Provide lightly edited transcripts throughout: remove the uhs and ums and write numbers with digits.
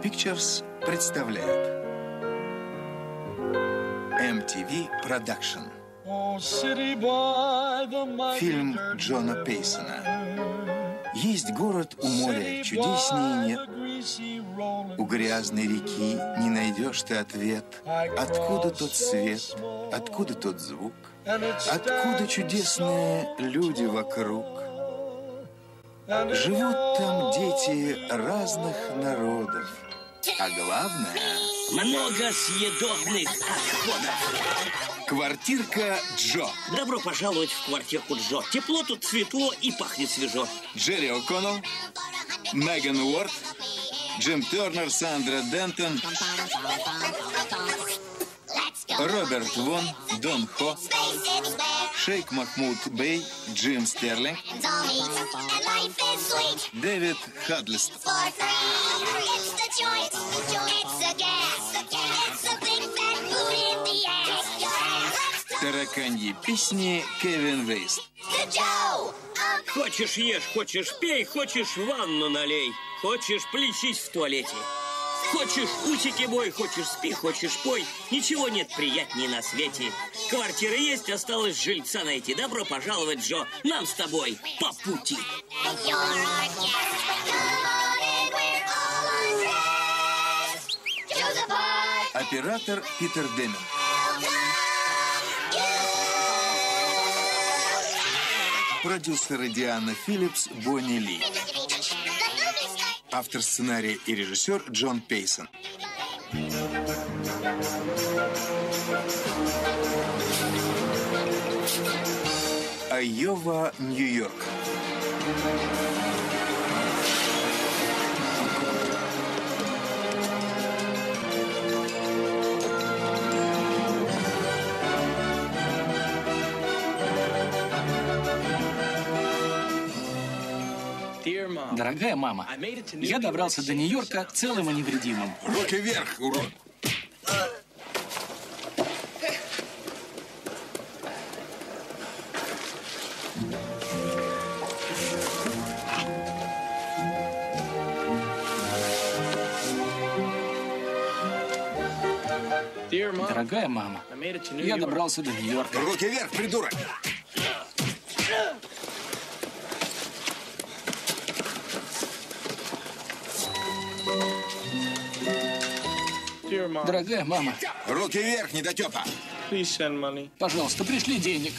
Pictures представляет MTV Production. Фильм Джона Пейсона. Есть город у моря, чудеснее нет. У грязной реки не найдешь ты ответ. Откуда тот свет, откуда тот звук, откуда чудесные люди вокруг. Живут там дети разных народов. А главное... много съедобных отходов. Квартирка Джо. Добро пожаловать в квартирку Джо. Тепло тут, светло и пахнет свежо. Джерри О'Коннелл, Меган Уорд, Джим Тернер, Сандра Дентон, Роберт Вон, Дон Хо, Шейх Махмуд Бей, Джим Стерлинг, Дэвид Хаддлстон. Тараканьи песни Кевин Вейст. Хочешь ешь, хочешь пей, хочешь ванну налей, хочешь плещись в туалете. Хочешь усики бой, хочешь спи, хочешь пой. Ничего нет приятнее на свете. Квартира есть, осталось жильца найти. Добро пожаловать, Джо, нам с тобой по пути. Оператор Питер Демин. Продюсеры Диана Филлипс, Бонни Ли. Автор сценария и режиссер Джон Пейсон. Айова, Нью-Йорк. Дорогая мама, я добрался до Нью-Йорка целым и невредимым. Руки вверх, урод! Дорогая мама, я добрался до Нью-Йорка. Руки вверх, придурок! Дорогая мама. Руки вверх, недотепа! Пожалуйста, пришли денег.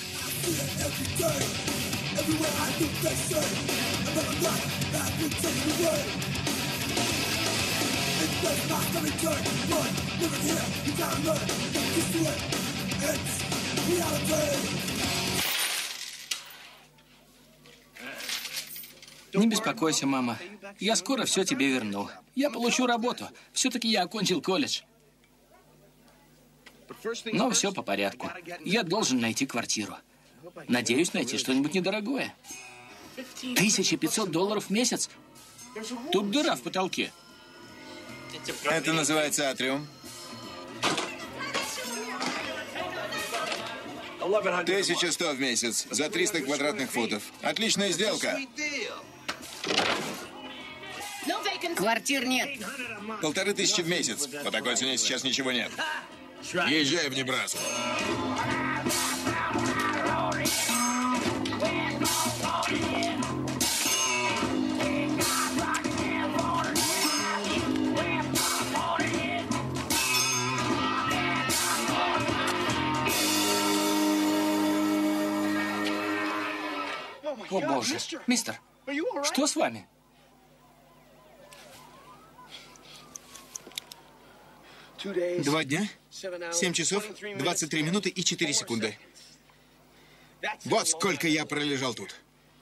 Не беспокойся, мама. Я скоро все тебе верну. Я получу работу. Все-таки я окончил колледж. Но все по порядку. Я должен найти квартиру. Надеюсь найти что-нибудь недорогое. $1500 в месяц? Тут дыра в потолке. Это называется атриум. 1100 в месяц за 300 квадратных футов. Отличная сделка. Квартир нет. 1500 в месяц. По такой цене сейчас ничего нет. Езжай в Небраску. О, боже. Мистер, что с вами? Два дня, 7 часов, 23 минуты и 4 секунды. Вот сколько я пролежал тут.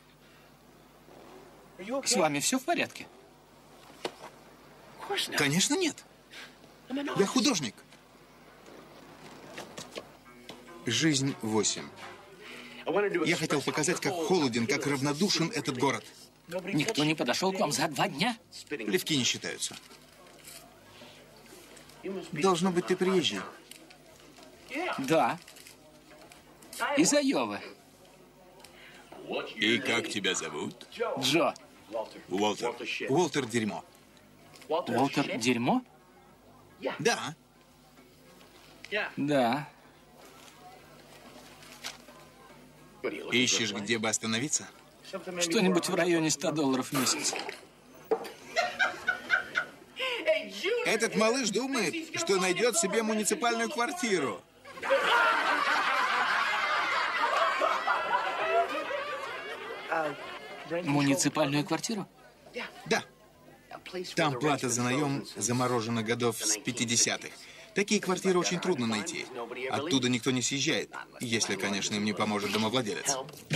С вами все в порядке? Конечно, нет. Я художник. Жизнь 8. Я хотел показать, как холоден, как равнодушен этот город. Никто не подошел к вам за 2 дня? Плевки не считаются. Должно быть, ты приезжий. Да. Из Айовы. И как тебя зовут? Джо. Уолтер. Уолтер дерьмо. Уолтер, дерьмо? Да. Да. Ищешь, где бы остановиться? Что-нибудь в районе $100 в месяц. Этот малыш думает, что найдет себе муниципальную квартиру. Муниципальную квартиру? Да. Там плата за наем заморожена годов с 50-х. Такие квартиры очень трудно найти. Оттуда никто не съезжает, если, конечно, им не поможет домовладелец.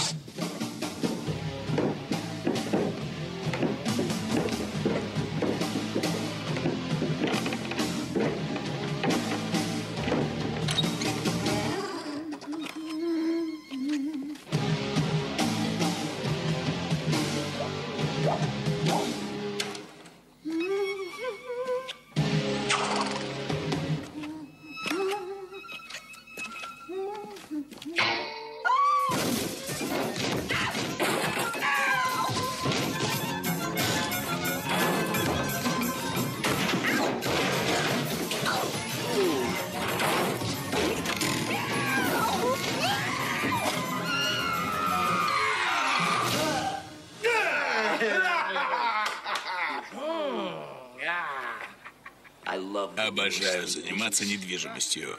Обожаю заниматься недвижимостью.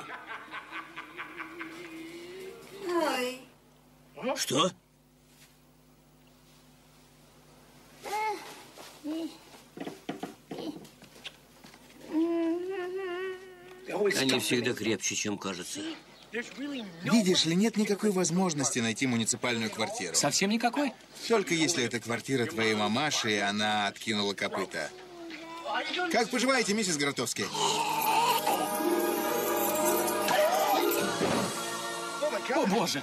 Что? Они всегда крепче, чем кажется. Видишь ли, нет никакой возможности найти муниципальную квартиру. Совсем никакой? Только если это квартира твоей мамаши, и она откинула копыта. Как поживаете, миссис Гротовский? О, боже!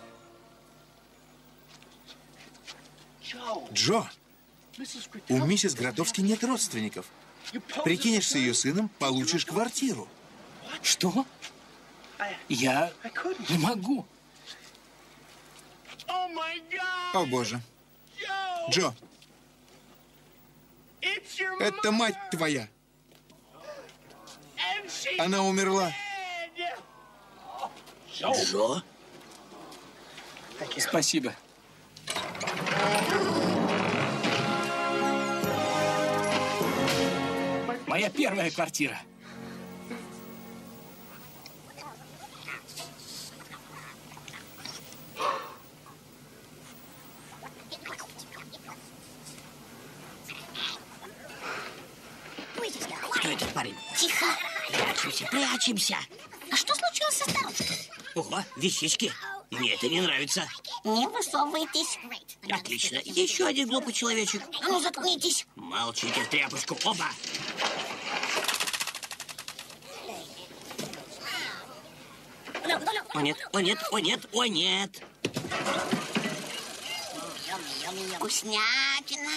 Джо, у миссис Гротовский нет родственников. Прикинешься ее сыном, получишь квартиру. Что? Я не могу. О, боже. Джо, это мать твоя. Она умерла. Джо? Спасибо. Моя первая квартира. Кто этот парень? Тихо. Прячемся, прячемся. А что случилось со старушкой? Ого, вещички. Мне это не нравится. Не высовывайтесь. Отлично. Еще один глупый человечек. А ну, заткнитесь. Молчите в тряпочку, оба. О нет, о нет, о нет, о нет. Вкуснятина.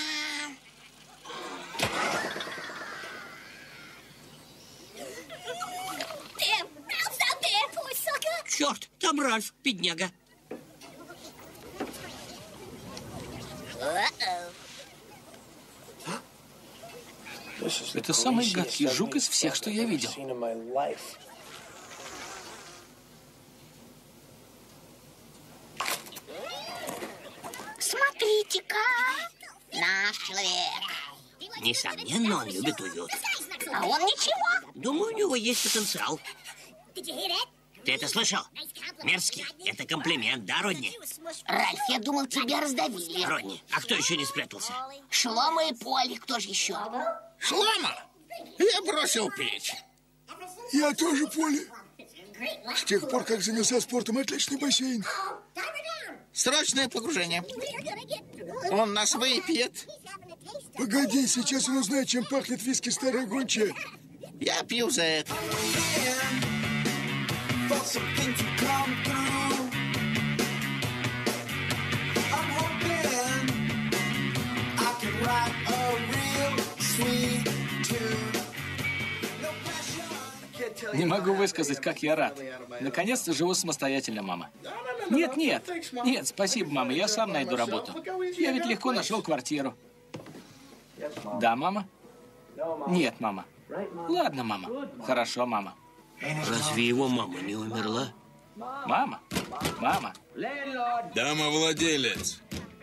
Черт, там Ральф, бедняга. Это самый гадкий жук из всех, что я видел. Смотрите-ка, наш человек. Несомненно, он любит уют. А он ничего. Думаю, у него есть потенциал. Ты это слышал? Мерзкий. Это комплимент, да, Родни? Ральф, я думал, тебя раздавили. Родни, а кто еще не спрятался? Шлома и Поли, кто же еще? Шлома! Я бросил пить. Я тоже, Поли. С тех пор, как занялся спортом, отличный бассейн. Срочное погружение. Он нас выпьет. Погоди, сейчас он узнает, чем пахнет виски старая гончая. Я пью за это. Не могу высказать, как я рад. Наконец-то живу самостоятельно, мама. Нет, нет, нет, спасибо, мама, я сам найду работу. Я ведь легко нашел квартиру. Да, мама? Нет, мама. Ладно, мама. Хорошо, мама. Разве его мама не умерла? Мама? Мама? Домовладелец.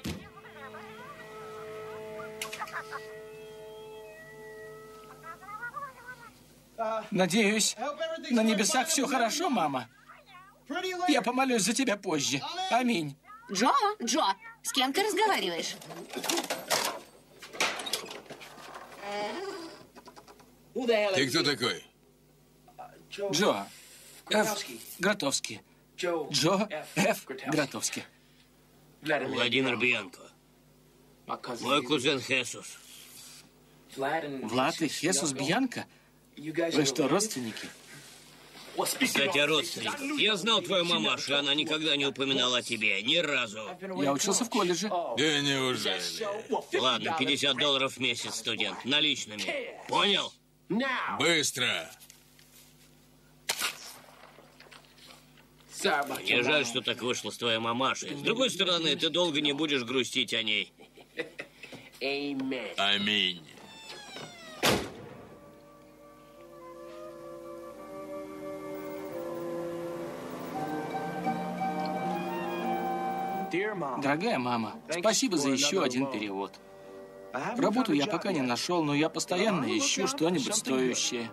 Надеюсь, на небесах все хорошо, мама. Я помолюсь за тебя позже. Аминь. Джо, с кем ты разговариваешь? Ты кто такой? Джо Ф. Гротовский. Джо Ф. Гротовский. Владимир Бьянко. Мой кузен Хесус. Влад и Хесус Бьянко? Вы что, родственники? Кстати, о родственниках. Я знал твою мамашу, она никогда не упоминала о тебе. Ни разу. Я учился в колледже. Да неужели? Ладно, $50 в месяц, студент. Наличными. Понял? Быстро. Мне жаль, что так вышло с твоей мамашей. С другой стороны, ты долго не будешь грустить о ней. Аминь. Дорогая мама, спасибо за еще один перевод. Работу я пока не нашел, но я постоянно ищу что-нибудь стоящее.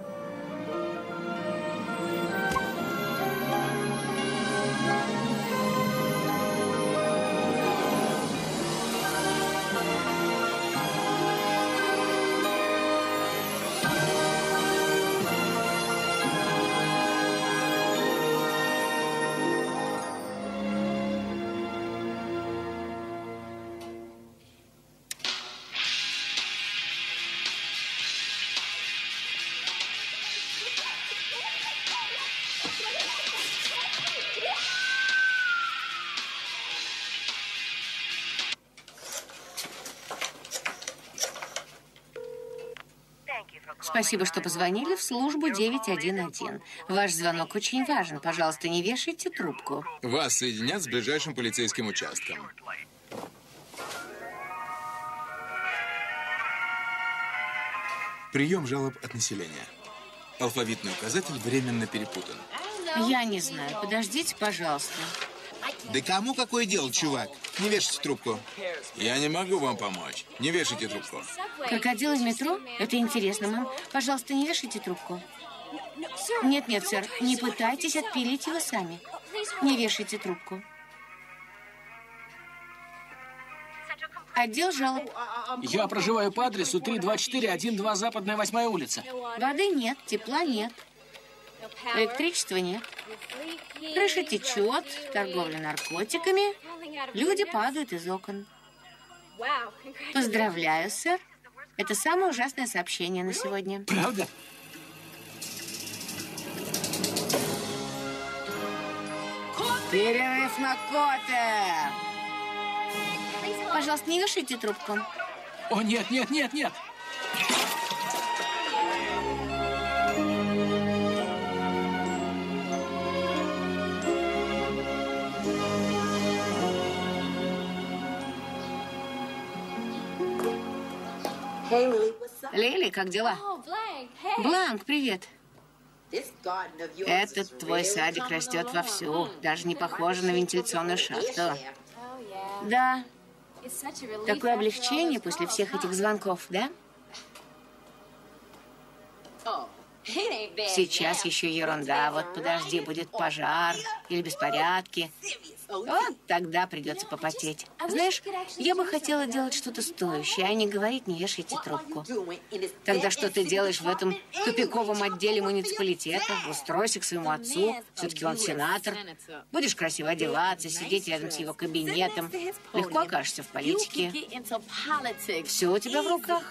Спасибо, что позвонили в службу 911. Ваш звонок очень важен. Пожалуйста, не вешайте трубку. Вас соединят с ближайшим полицейским участком. Прием жалоб от населения. Алфавитный указатель временно перепутан. Я не знаю. Подождите, пожалуйста. Да кому какое дело, чувак? Не вешайте трубку. Я не могу вам помочь. Не вешайте трубку. Крокодилы в метро? Это интересно, мам. Пожалуйста, не вешайте трубку. Нет, сэр. Не пытайтесь отпилить его сами. Не вешайте трубку. Отдел жалоб. Я проживаю по адресу 32412 Западная 8-я улица. Воды нет, тепла нет. Электричества нет. Крыша течет, торговля наркотиками. Люди падают из окон. Поздравляю, сэр. Это самое ужасное сообщение на сегодня. Правда? Перерыв на кофе. Пожалуйста, не вешайте трубку. О, нет. Лили, как дела? Бланк, привет. Этот твой садик растет вовсю. Даже не похоже на вентиляционную шахту. Да. Такое облегчение после всех этих звонков, да? Сейчас еще ерунда. Вот подожди, будет пожар или беспорядки. Вот тогда придется попотеть. Знаешь, я бы хотела делать что-то стоящее, а не говорить, не вешайте трубку. Тогда что ты делаешь в этом тупиковом отделе муниципалитета? Устройся к своему отцу, все-таки он сенатор. Будешь красиво одеваться, сидеть рядом с его кабинетом. Легко окажешься в политике. Все у тебя в руках.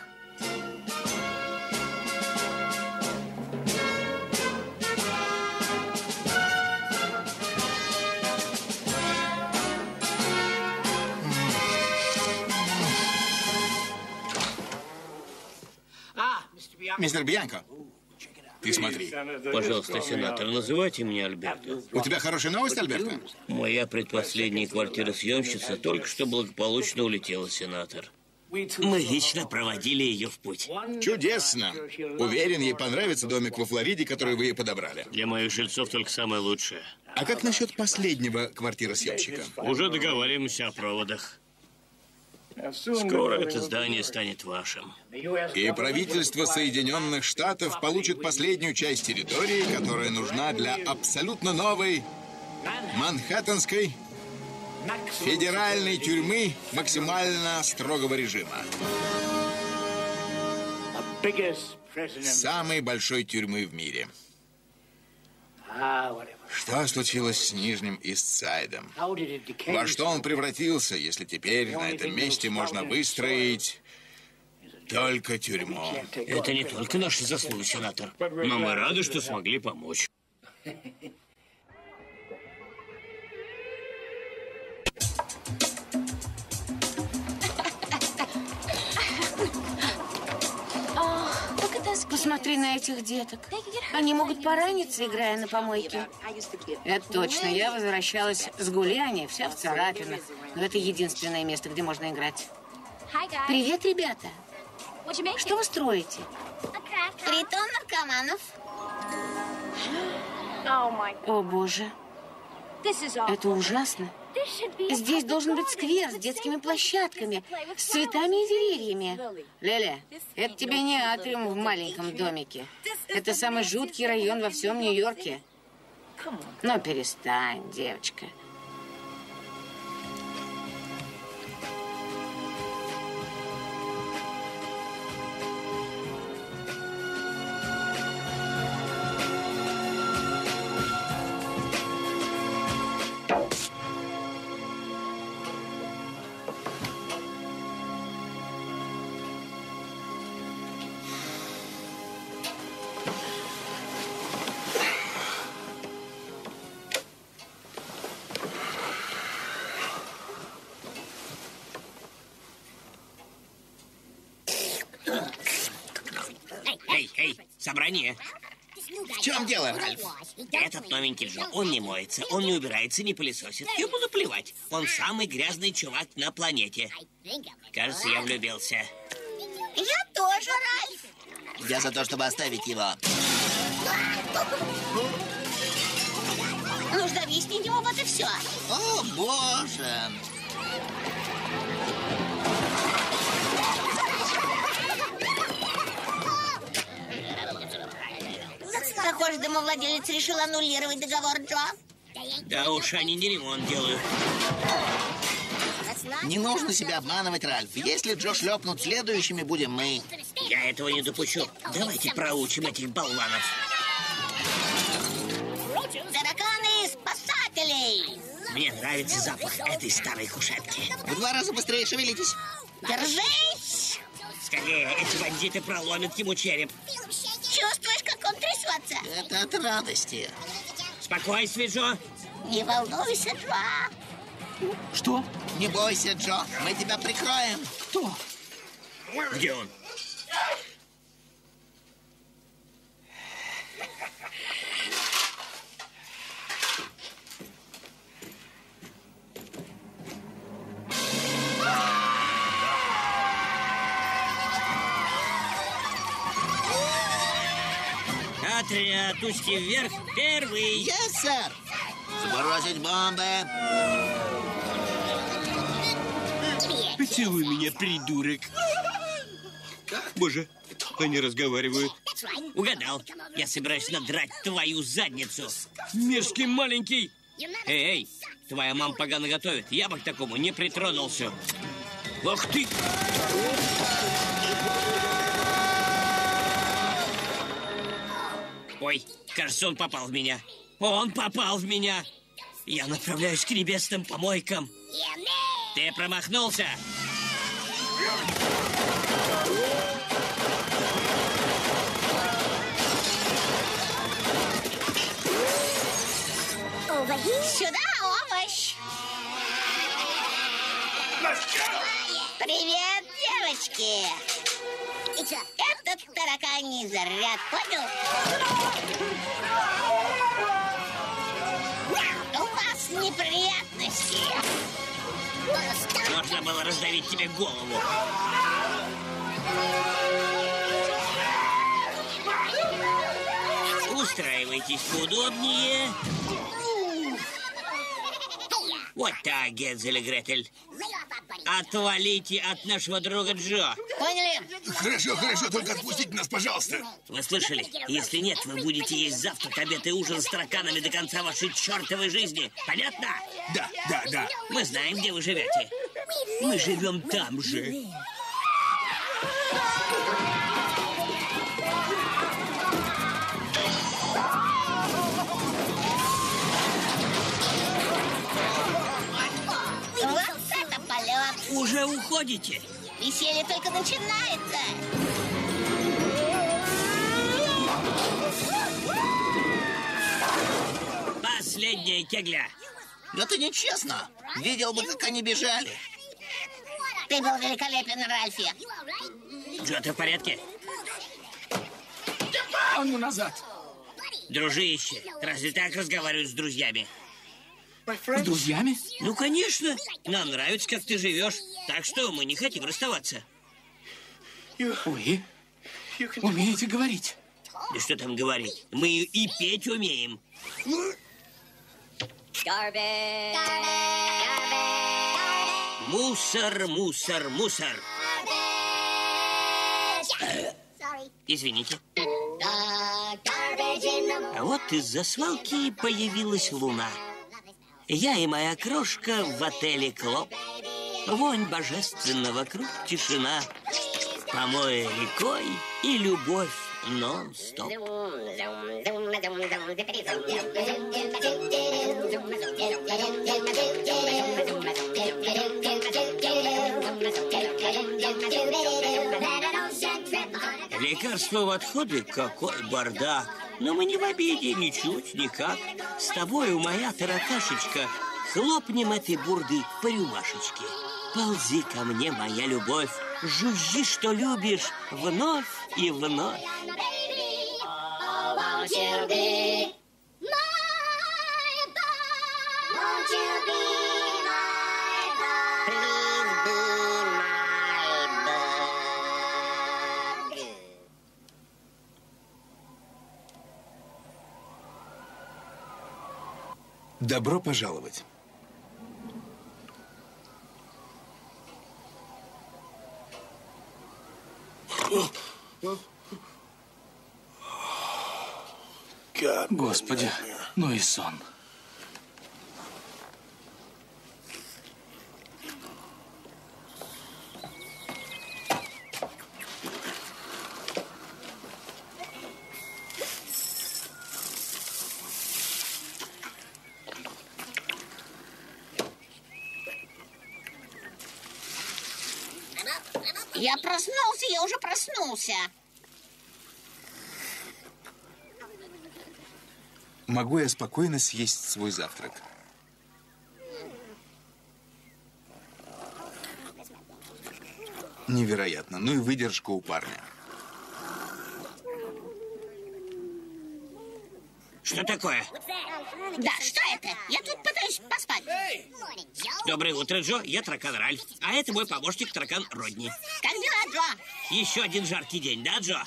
Мистер Бьянко, ты смотри. Пожалуйста, сенатор, называйте меня Альберто. У тебя хорошая новость, Альберто? Моя предпоследняя квартиросъемщица только что благополучно улетела, сенатор. Мы вечно проводили ее в путь. Чудесно. Уверен, ей понравится домик во Флориде, который вы ей подобрали. Для моих жильцов только самое лучшее. А как насчет последнего квартиросъемщика? Уже договариваемся о проводах. Скоро это здание станет вашим. И правительство Соединенных Штатов получит последнюю часть территории, которая нужна для абсолютно новой Манхэттенской федеральной тюрьмы максимально строгого режима. Самой большой тюрьмы в мире. Что случилось с Нижним Ист-Сайдом? Во что он превратился, если теперь на этом месте можно выстроить только тюрьму? Это не только наша заслуга, сенатор. Но мы рады, что смогли помочь. Посмотри на этих деток. Они могут пораниться, играя на помойке. Это точно. Я возвращалась с гуляния, вся в царапинах. Но это единственное место, где можно играть. Привет, ребята. Что вы строите? Притон наркоманов. О, боже. Это ужасно. Здесь должен быть сквер с детскими площадками, с цветами и деревьями. Леля, это тебе не атриум в маленьком домике. Это самый жуткий район во всем Нью-Йорке. Ну, перестань, девочка. Эй, собрание. В чем дело, Ральф? Этот новенький Джо, он не моется, он не убирается, не пылесосит. Ему наплевать. Он самый грязный чувак на планете. Кажется, я влюбился. Я тоже, Ральф. Я за то, чтобы оставить его. Нужно объяснить ему вот и все. О, боже! Похоже, домовладелец решил аннулировать договор, Джо. Да уж, они не ремонт делают. Не нужно себя обманывать, Ральф. Если Джо шлепнут следующими, будем мы. Я этого не допущу. Давайте проучим этих болванов. Тараканы спасателей! Мне нравится запах этой старой кушетки. В 2 раза быстрее шевелитесь. Держись! Скорее, эти бандиты проломят ему череп. Чувствуешь, как он трясется? Это от радости. Спокойствие, Джо. Не волнуйся, Джо. Что? Не бойся, Джо. Мы тебя прикроем. Кто? Где он? Отряд, узкий вверх, первый. Yes, сэр. Сбросить бомбы. Поцелуй меня, придурок. Боже, они разговаривают. Угадал. Я собираюсь надрать твою задницу. Мерзкий маленький. Эй, твоя мама погано готовит. Я бы к такому не притронулся. Ах ты! Ой, кажется, он попал в меня. Он попал в меня. Я направляюсь к небесным помойкам. Ты промахнулся. Сюда, овощ! Привет, девочки! Этот тараканий заряд, понял? У вас неприятности. Можно было раздавить тебе голову. Устраивайтесь поудобнее. Вот так, Гензель и Гретель. Отвалите от нашего друга Джо. Поняли? Хорошо, хорошо, только отпустите нас, пожалуйста. Вы слышали? Если нет, вы будете есть завтрак, обед и ужин с тараканами до конца вашей чертовой жизни. Понятно? Да. Мы знаем, где вы живете. Мы живем там же. Вот это полет. Уже уходите? Веселье только начинается. Последняя кегля. Это нечестно. Видел бы, как они бежали. Ты был великолепен, Ральфи. Джо, ты в порядке? А ну назад. Дружище, разве так разговаривают с друзьями? С друзьями? Ну, конечно. Нам нравится, как ты живешь. Так что мы не хотим расставаться. Вы умеете говорить. Да что там говорить? Мы и петь умеем. Мусор, мусор, мусор. Извините. А вот из-за свалки появилась луна. Я и моя крошка в отеле Клоп. Вонь божественно, вокруг тишина. Помои рекой и любовь нон-стоп. Лекарство в отходы? Какой бардак. Но мы не в обиде, ничуть, никак. С тобою, моя таракашечка, хлопнем этой бурды по рюмашечке. Ползи ко мне, моя любовь, жужжи, что любишь, вновь и вновь. Добро пожаловать. Господи, ну и сон. Я уже проснулся. Могу я спокойно съесть свой завтрак? Невероятно. Ну и выдержка у парня. Что такое? Да, что это? Я тут пытаюсь поспать. Доброе утро, Джо. Я таракан Ральф. А это мой помощник, таракан Родни. Как дела, Джо? Еще один жаркий день, да, Джо?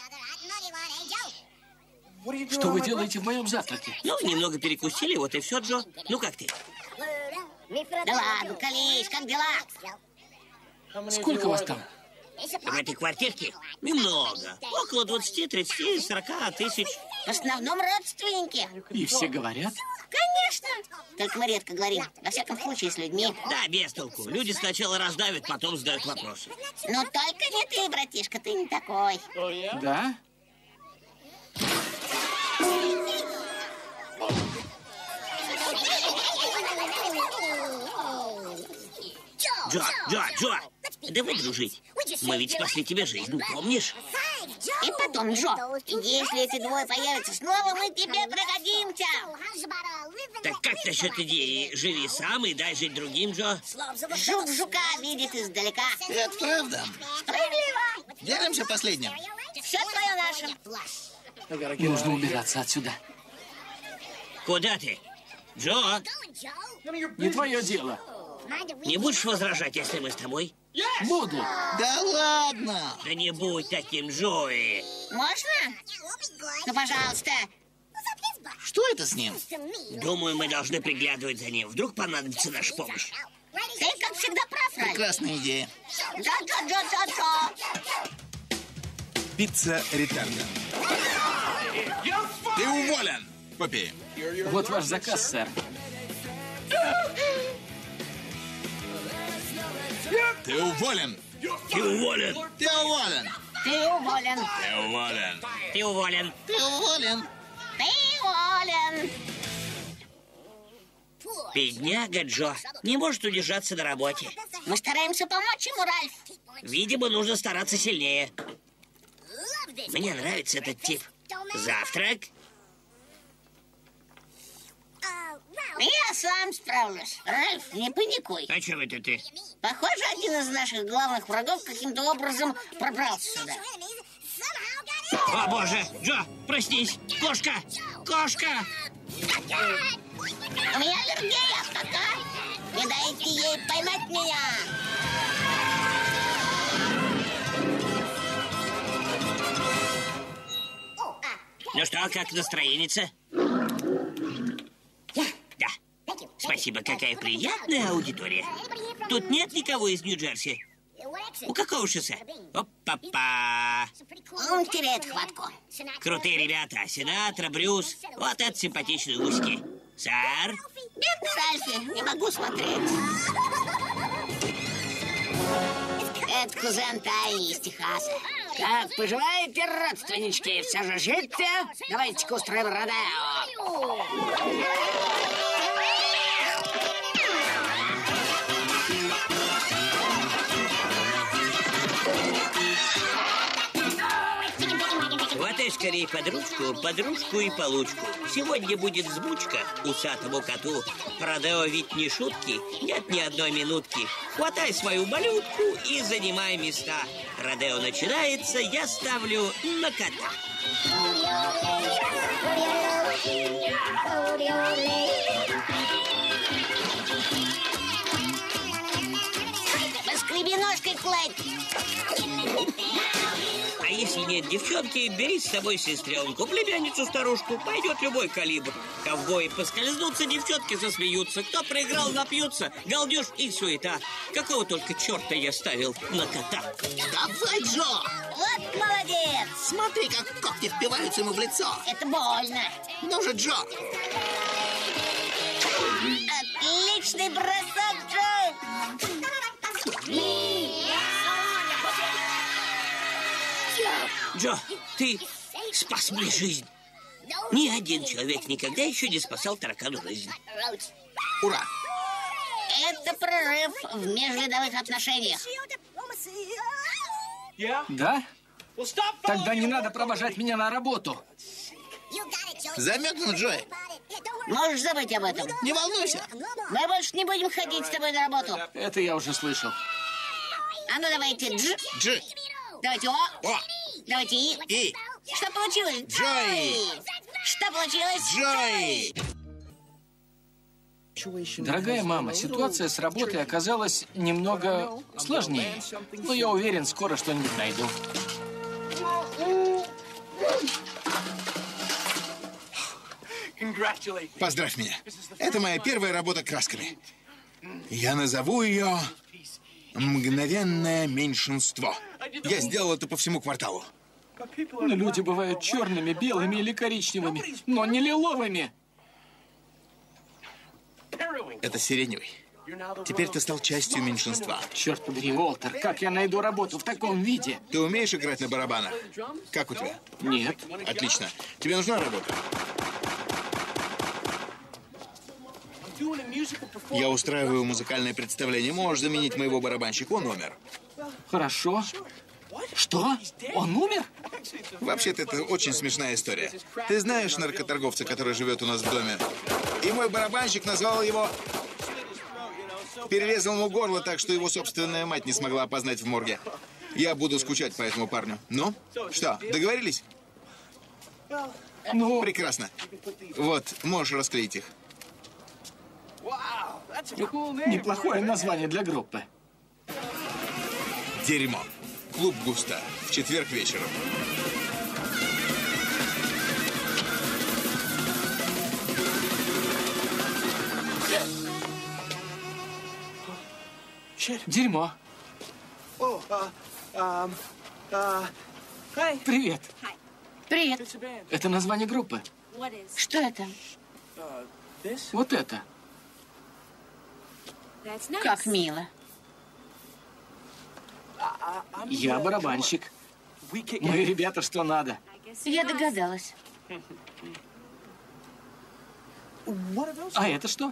Что вы делаете в моем завтраке? Ну, немного перекусили, вот и все, Джо. Ну, как ты? Да ладно, колись, как дела? Сколько вас там? В этой квартирке немного. Около 20, 30, 40 тысяч. В основном родственники. И все говорят? Конечно. Только мы редко говорим. Во всяком случае, с людьми. Да, без толку. Люди сначала раздавят, потом задают вопросы. Но только не ты, братишка, ты не такой. Да? Джо, давай дружить. Мы ведь спасли тебе жизнь, помнишь? И потом, Джо, если эти двое появятся снова, мы тебе пригодимся. Так как насчет идеи? Живи сам и дай жить другим, Джо. Жук жука видит издалека. Это правда. Справедливо. Делимся последним. Все твое наше. Нужно убираться отсюда. Куда ты? Джо, Не твое дело. не будешь возражать, если мы с тобой? Буду. Да ладно. Да не будь таким, Джои. Можно? Ну, пожалуйста. Что это с ним? Думаю, мы должны приглядывать за ним. Вдруг понадобится наша помощь. Ты, как всегда, прав, Ральф. Прекрасная идея. Джо. Пицца ретарда. Ты уволен, Поппи. Вот ваш заказ, сэр. Ты уволен. Ты уволен. Ты уволен. Ты уволен. Ты уволен. Ты уволен. Ты уволен. Ты уволен. Бедняга Джо. Не может удержаться на работе. Мы стараемся помочь ему, Ральф. Видимо, нужно стараться сильнее. Мне нравится этот тип. Завтрак. Я сам справлюсь. Ральф, не паникуй. О чем это ты? Похоже, один из наших главных врагов каким-то образом пробрался сюда. О, боже! Джо, проснись! Кошка! Кошка! У меня аллергия, какая? Не дайте ей поймать меня. Ну что, как настроение-то? Да. Спасибо, какая приятная аудитория. Тут нет никого из Нью-Джерси. У какого шоссе? Опа-па! Он теряет хватку. Крутые ребята. Синатра, Брюс. Вот это симпатичные усики. Сэр? Бедный Ральфи, не могу смотреть. Это кузен Тайни из Техаса. Как поживаете, родственнички? Все же жить-то? Давайте-ка устроим родео. Хватай скорее подружку и получку. Сегодня будет взбучка усатому коту. Родео ведь не шутки, нет ни одной минутки. Хватай свою малютку и занимай места. Родео начинается, я ставлю на кота. Поскреби ножкой, Клайд. А если нет девчонки, бери с собой сестренку, племянницу-старушку, пойдет любой калибр. Ковбои поскользнутся, девчонки засмеются. Кто проиграл, напьются, галдеж и суета. Какого только черта я ставил на кота. Давай, Джо. Вот молодец. Смотри, как когти впиваются ему в лицо. Это больно. Ну же, Джо. Отличный бросок, Джо. Джо, ты спас мне жизнь. Ни один человек никогда еще не спасал таракану жизнь. Ура. Это прорыв в межвидовых отношениях. Да? Тогда не надо провожать меня на работу. Замёкнул, Джой. Можешь забыть об этом. Не волнуйся. Мы больше не будем ходить с тобой на работу. Это я уже слышал. А ну давайте Дж. Дж. Давайте О. О. Давайте И. И. Что получилось? Джой. Что получилось? Джой. Дорогая мама, ситуация с работой оказалась немного сложнее. Но я уверен, скоро что-нибудь найду. Поздравь меня. Это моя первая работа красками. Я назову ее «Мгновенное меньшинство». Я сделал это по всему кварталу. Но люди бывают черными, белыми или коричневыми, но не лиловыми. Это сиреневый. Теперь ты стал частью меньшинства. Черт побери, Уолтер, как я найду работу в таком виде? Ты умеешь играть на барабанах? Как у тебя? Нет. Отлично. Тебе нужна работа? Я устраиваю музыкальное представление. Можешь заменить моего барабанщика, он умер. Хорошо. Что? Он умер? Вообще-то это очень смешная история. Ты знаешь наркоторговца, который живет у нас в доме? И мой барабанщик назвал его... Перерезал ему горло так, что его собственная мать не смогла опознать в морге. Я буду скучать по этому парню. Ну, что, договорились? Ну... Прекрасно. Вот, можешь расклеить их. Неплохое название для группы. Дерьмо. Клуб Густа. В четверг вечером. Дерьмо. Привет. Привет. Это название группы. Что это? Вот это. Как мило. Я барабанщик. Мы ребята, что надо. Я догадалась. А это что?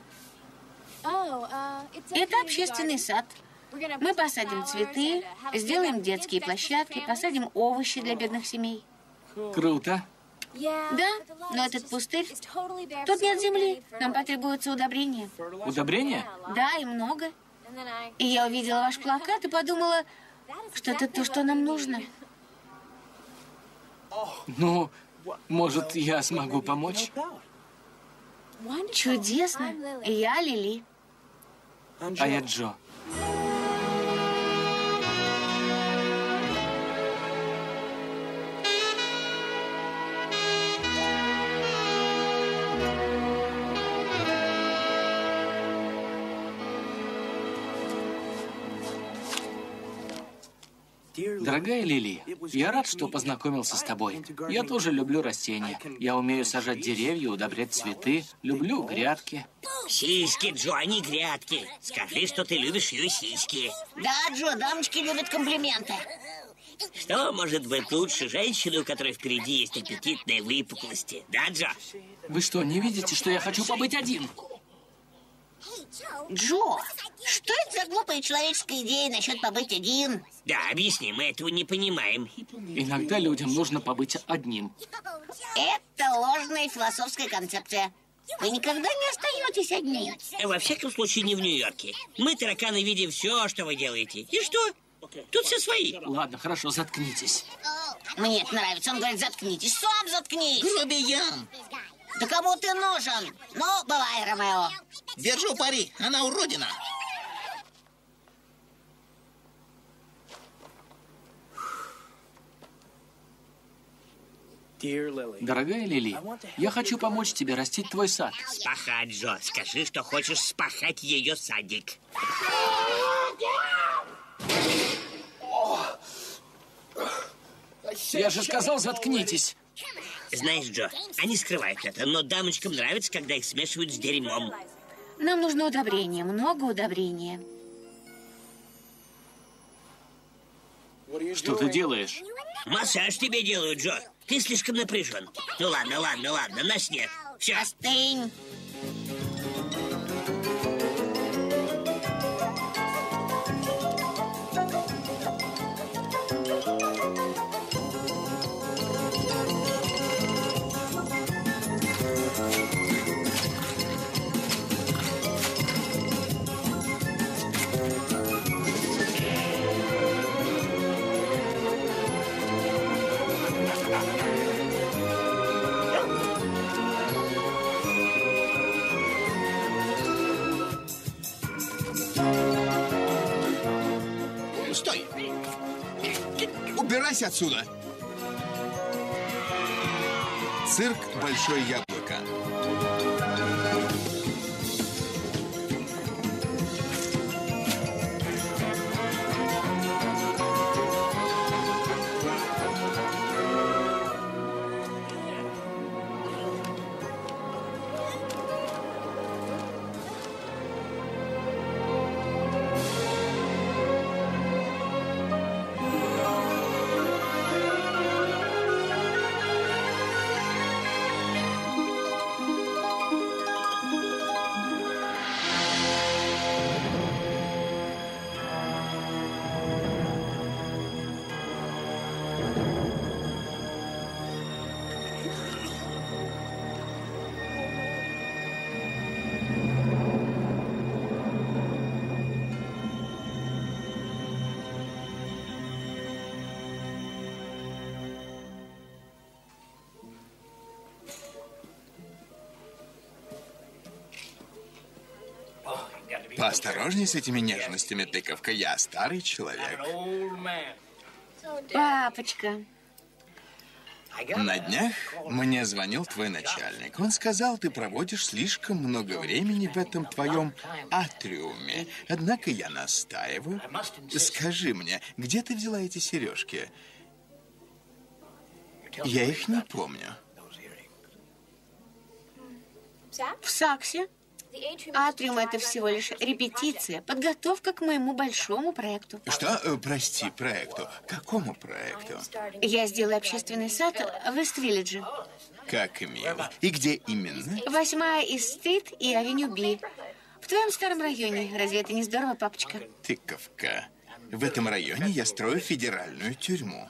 Это общественный сад. Мы посадим цветы, сделаем детские площадки, посадим овощи для бедных семей. Круто. Да, но этот пустырь, тут нет земли, нам потребуется удобрение. Удобрение? Да, и много. И я увидела ваш плакат и подумала, что это то, что нам нужно. Ну, может, я смогу помочь? Чудесно. Я Лили. А я Джо. Дорогая Лили, я рад, что познакомился с тобой. Я тоже люблю растения. Я умею сажать деревья, удобрять цветы. Люблю грядки. Сиськи, Джо, а не грядки. Скажи, что ты любишь ее сиськи. Да, Джо, дамочки любят комплименты. Что может быть лучше женщины, у которой впереди есть аппетитные выпуклости? Да, Джо? Вы что, не видите, что я хочу побыть один? Джо, что это за глупая человеческая идея насчет побыть один? Да, объясни, мы этого не понимаем. Иногда людям нужно побыть одним. Это ложная философская концепция. Вы никогда не остаетесь одни. Во всяком случае, не в Нью-Йорке. Мы, тараканы, видим все, что вы делаете. И что? Тут все свои. Ладно, хорошо, заткнитесь. Мне это нравится. Он говорит, заткнитесь. Сам заткнись. Грубиян. Да кому ты нужен? Ну, бывай, Ромео. Держу пари, она уродина. Дорогая Лили, я хочу помочь тебе растить твой сад. Спахать, Джо. Скажи, что хочешь спахать ее садик. Я же сказал, заткнитесь. Знаешь, Джо, они скрывают это, но дамочкам нравится, когда их смешивают с дерьмом. Нам нужно удобрение, много удобрения. Что ты делаешь? Массаж тебе делают, Джо. Ты слишком напряжен. Ну ладно, на снег. Все. Остынь. Стой! Убирайся отсюда! Цирк «Большое яблоко». Поосторожней с этими нежностями, тыковка. Я старый человек. Папочка. На днях мне звонил твой начальник. Он сказал, ты проводишь слишком много времени в этом твоем атриуме. Однако я настаиваю. Скажи мне, где ты взяла эти сережки? Я их не помню. В САКСе. Атриум — это всего лишь репетиция, подготовка к моему большому проекту. Что? Прости, проекту. Какому проекту? Я сделаю общественный сад в Ист-Виллидже. Как мило. И где именно? 8-я Ист-Стрит и Авеню Би. В твоем старом районе. Разве это не здорово, папочка? Тыковка. В этом районе я строю федеральную тюрьму.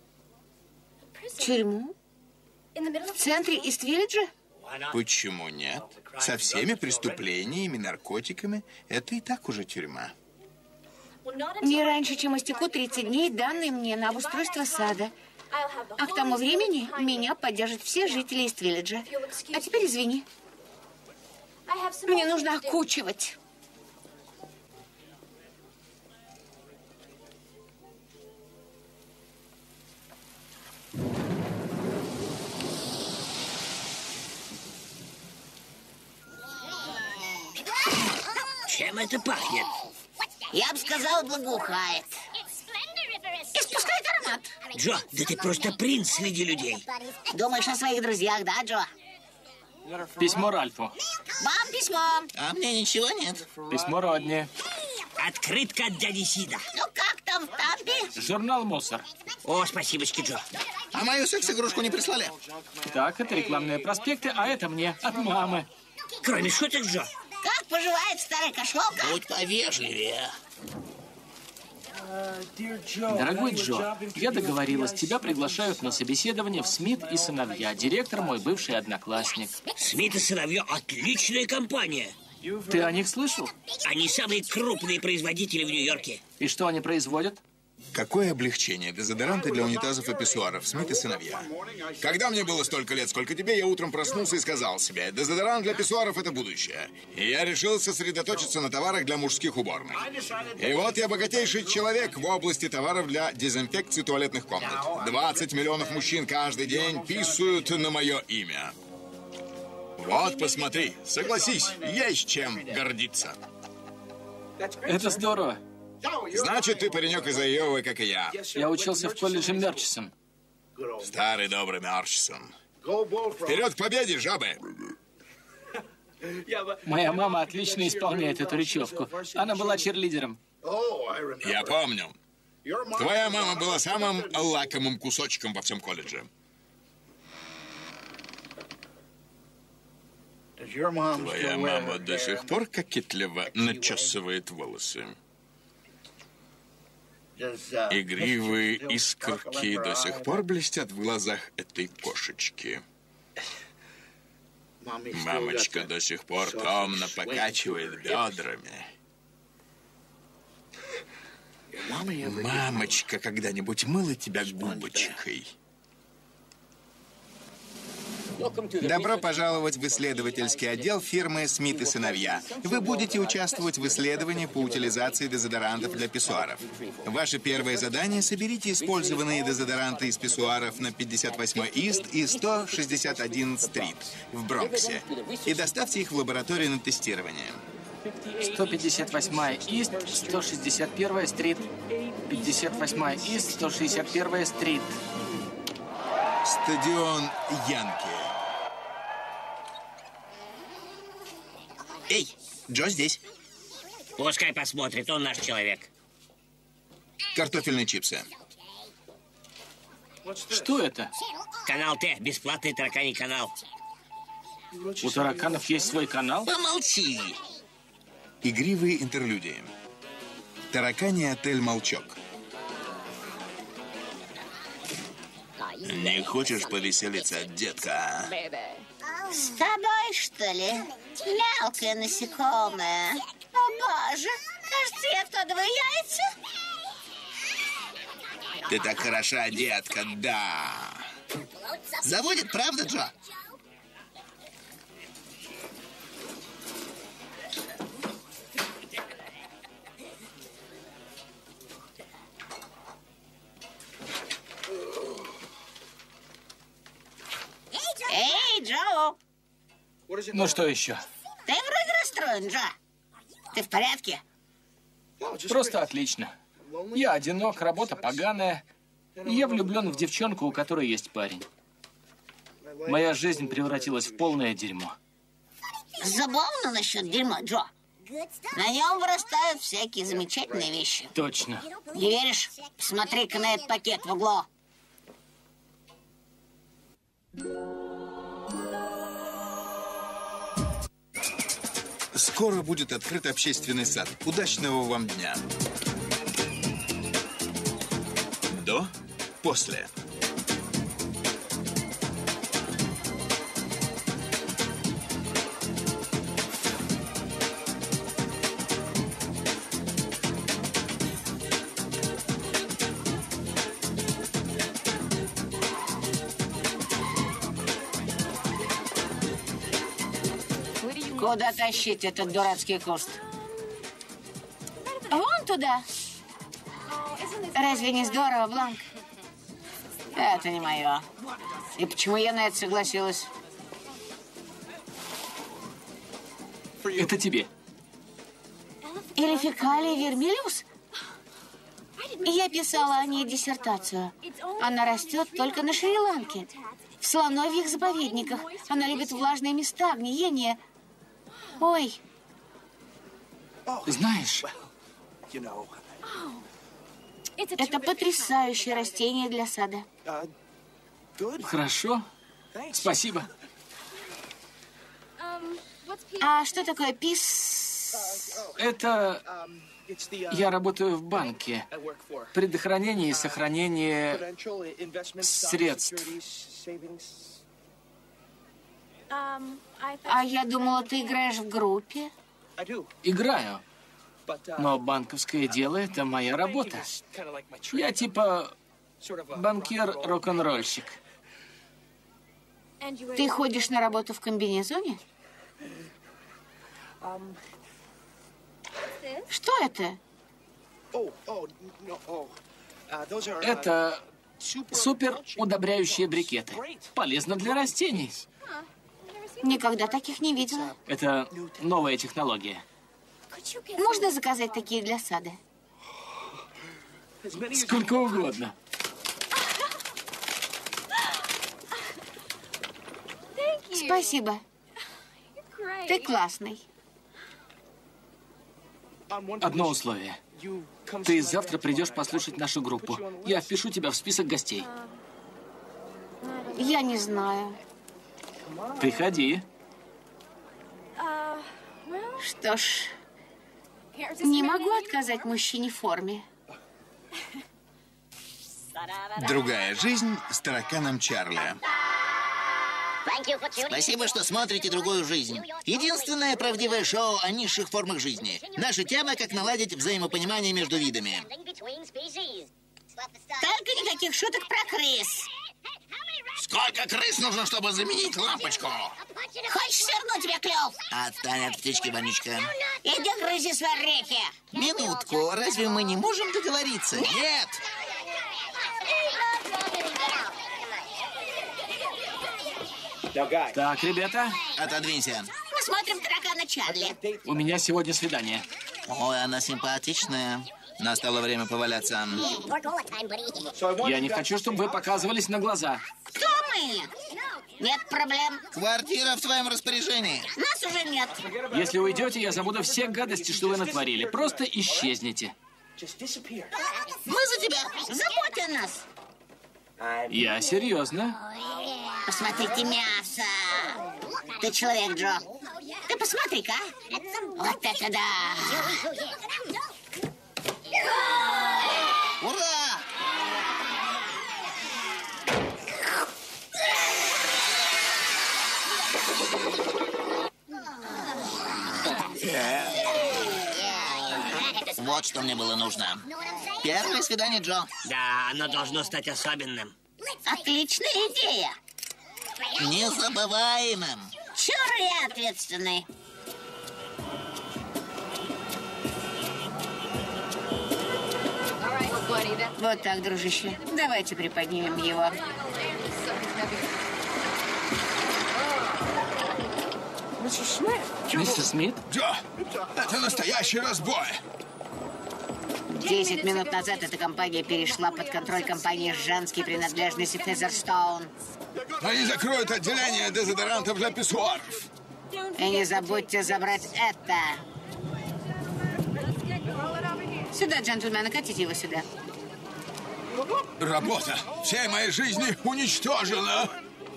Тюрьму? В центре Ист-Виллиджа? Почему нет? Со всеми преступлениями, наркотиками. Это и так уже тюрьма. Не раньше, чем истекут 30 дней, данные мне на обустройство сада. А к тому времени меня поддержат все жители Ист-Виллиджа. А теперь извини. Мне нужно окучивать. Чем это пахнет? Я бы сказал, благоухает. Испускает аромат. Джо, да ты просто принц среди людей. Думаешь о своих друзьях, да, Джо? Письмо Ральфу. Вам письмо. А мне ничего нет. Письмо Родни. Открытка от дяди Сида. Ну как там в Тампе? Журнал «Мусор». О, спасибочки, Джо. А мою секс-игрушку не прислали? Так, это рекламные проспекты, а это мне от мамы. Кроме шуток, Джо. Как поживает старая кошелка? Будь повежливее. Дорогой Джо, я договорилась, тебя приглашают на собеседование в Смит и сыновья. Директор мой бывший одноклассник. Смит и сыновья – отличная компания. Ты о них слышал? Они самые крупные производители в Нью-Йорке. И что они производят? Какое облегчение. Дезодоранты для унитазов и писсуаров. Смит и сыновья. Когда мне было столько лет, сколько тебе, я утром проснулся и сказал себе, дезодорант для писсуаров – это будущее. И я решил сосредоточиться на товарах для мужских уборных. И вот я богатейший человек в области товаров для дезинфекции туалетных комнат. 20 миллионов мужчин каждый день писают на мое имя. Вот, посмотри, согласись, есть чем гордиться. Это здорово. Значит, ты паренек из Айовы, как и я. Я учился в колледже Мерчисон. Старый добрый Мерчисон. Вперед к победе, жабы! Моя мама отлично исполняет эту речевку. Она была черлидером. Я помню. Твоя мама была самым лакомым кусочком во всем колледже. Твоя мама до сих пор кокетливо начесывает волосы. Игривые искорки до сих пор блестят в глазах этой кошечки. Мамочка до сих пор томно покачивает бедрами. Мамочка когда-нибудь мыла тебя губочкой? Добро пожаловать в исследовательский отдел фирмы «Смит и сыновья». Вы будете участвовать в исследовании по утилизации дезодорантов для писсуаров. Ваше первое задание – соберите использованные дезодоранты из писсуаров на 58-й Ист и 161 Стрит в Бронксе и доставьте их в лабораторию на тестирование. 158-я Ист, 161-я Стрит. 58-я Ист, 161-я Стрит. Стадион Янки. Эй, Джо здесь. Пускай посмотрит, он наш человек. Картофельные чипсы. Что это? Канал Т, бесплатный тараканий канал. У тараканов есть свой канал? Помолчи. Игривые интерлюдии. Тараканий отель «Молчок». Не хочешь повеселиться, детка? С тобой, что ли? Мелкое насекомое. О, боже, кажется, я откладываю яйца. Ты так хороша, детка, да. Заводит, правда, Джо? Ну что еще? Ты вроде расстроен, Джо. Ты в порядке? Просто отлично. Я одинок, работа поганая. И я влюблен в девчонку, у которой есть парень. Моя жизнь превратилась в полное дерьмо. Забавно насчет дерьма, Джо. На нем вырастают всякие замечательные вещи. Точно. Не веришь? Посмотри-ка на этот пакет в углу. Скоро будет открыт общественный сад. Удачного вам дня. До, после. Куда тащить этот дурацкий куст? Вон туда. Разве не здорово, Бланк? Это не мое. И почему я на это согласилась? Это тебе. Элификалия вермилиус? Я писала о ней диссертацию. Она растет только на Шри-Ланке. В слоновьих заповедниках. Она любит влажные места, гниение. Ой. Знаешь, Это потрясающее растение для сада. хорошо. Спасибо. А что такое пис? Это... Я работаю в банке. Предохранение и сохранение средств. А я думала, ты играешь в группе. Играю. Но банковское дело – это моя работа. Я типа банкир-рок-н-ролльщик. Ты ходишь на работу в комбинезоне? Что это? Это супер удобряющие брикеты. Полезно для растений. Никогда таких не видела. Это новая технология. Можно заказать такие для сада? Сколько угодно. Спасибо. Ты классный. Одно условие. Ты завтра придешь послушать нашу группу. Я впишу тебя в список гостей. Я не знаю. Приходи. Что ж, не могу отказать мужчине в форме. Другая жизнь с тараканом Чарли. Спасибо, что смотрите «Другую жизнь». Единственное правдивое шоу о низших формах жизни. Наша тема – как наладить взаимопонимание между видами. Только никаких шуток про крыс. Сколько крыс нужно, чтобы заменить лампочку? Хочешь свернуть тебе клюв? Отстань от птички, Вонючка. Иди грызи свои орехи. Минутку, разве мы не можем договориться? Нет! Так, ребята, Отодвинься. Мы смотрим таракана Чарли. у меня сегодня свидание. Ой, она симпатичная. Настало время поваляться. Я не хочу, чтобы вы показывались на глаза. Кто мы? Нет проблем. Квартира в твоем распоряжении. Нас уже нет. Если уйдете, я забуду все гадости, что вы натворили. Просто исчезните. Мы за тебя. Заботь о нас. Я серьезно. Посмотрите мясо. Ты человек, Джо. Ты посмотри-ка. Вот это да. Ура! Вот что мне было нужно. Первое свидание, Джо. Да, оно должно стать особенным. Отличная идея. Незабываемым. Чур я ответственный. Вот так, дружище. Давайте приподнимем его. Мистер Смит? Джо, это настоящий разбой. 10 минут назад эта компания перешла под контроль компании женской принадлежности Фезерстоун. Они закроют отделение дезодорантов для писсуаров. И не забудьте забрать это. Сюда, джентльмены, катите его сюда. Работа всей моей жизни уничтожена.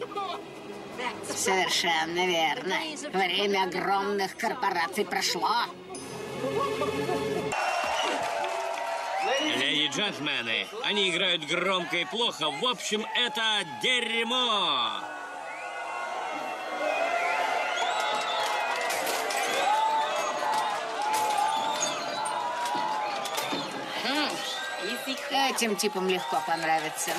Совершенно верно. Время огромных корпораций прошло. Леди и джентльмены, они играют громко и плохо. В общем, это дерьмо. Этим типам легко понравится.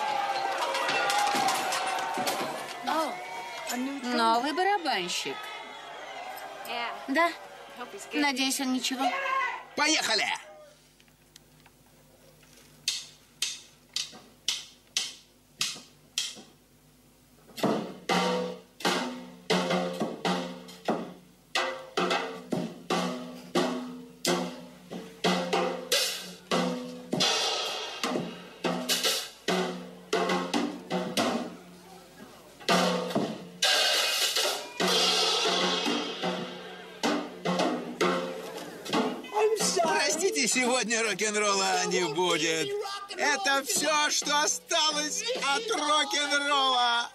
Новый барабанщик. Да. Надеюсь, он ничего. Поехали! Простите, сегодня рок-н-ролла не будет. Это все, что осталось от рок-н-ролла.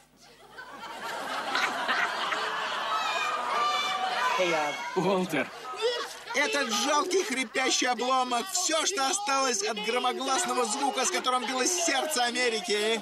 Уолтер. Этот жалкий хрипящий обломок. Все, что осталось от громогласного звука, с которым билось сердце Америки.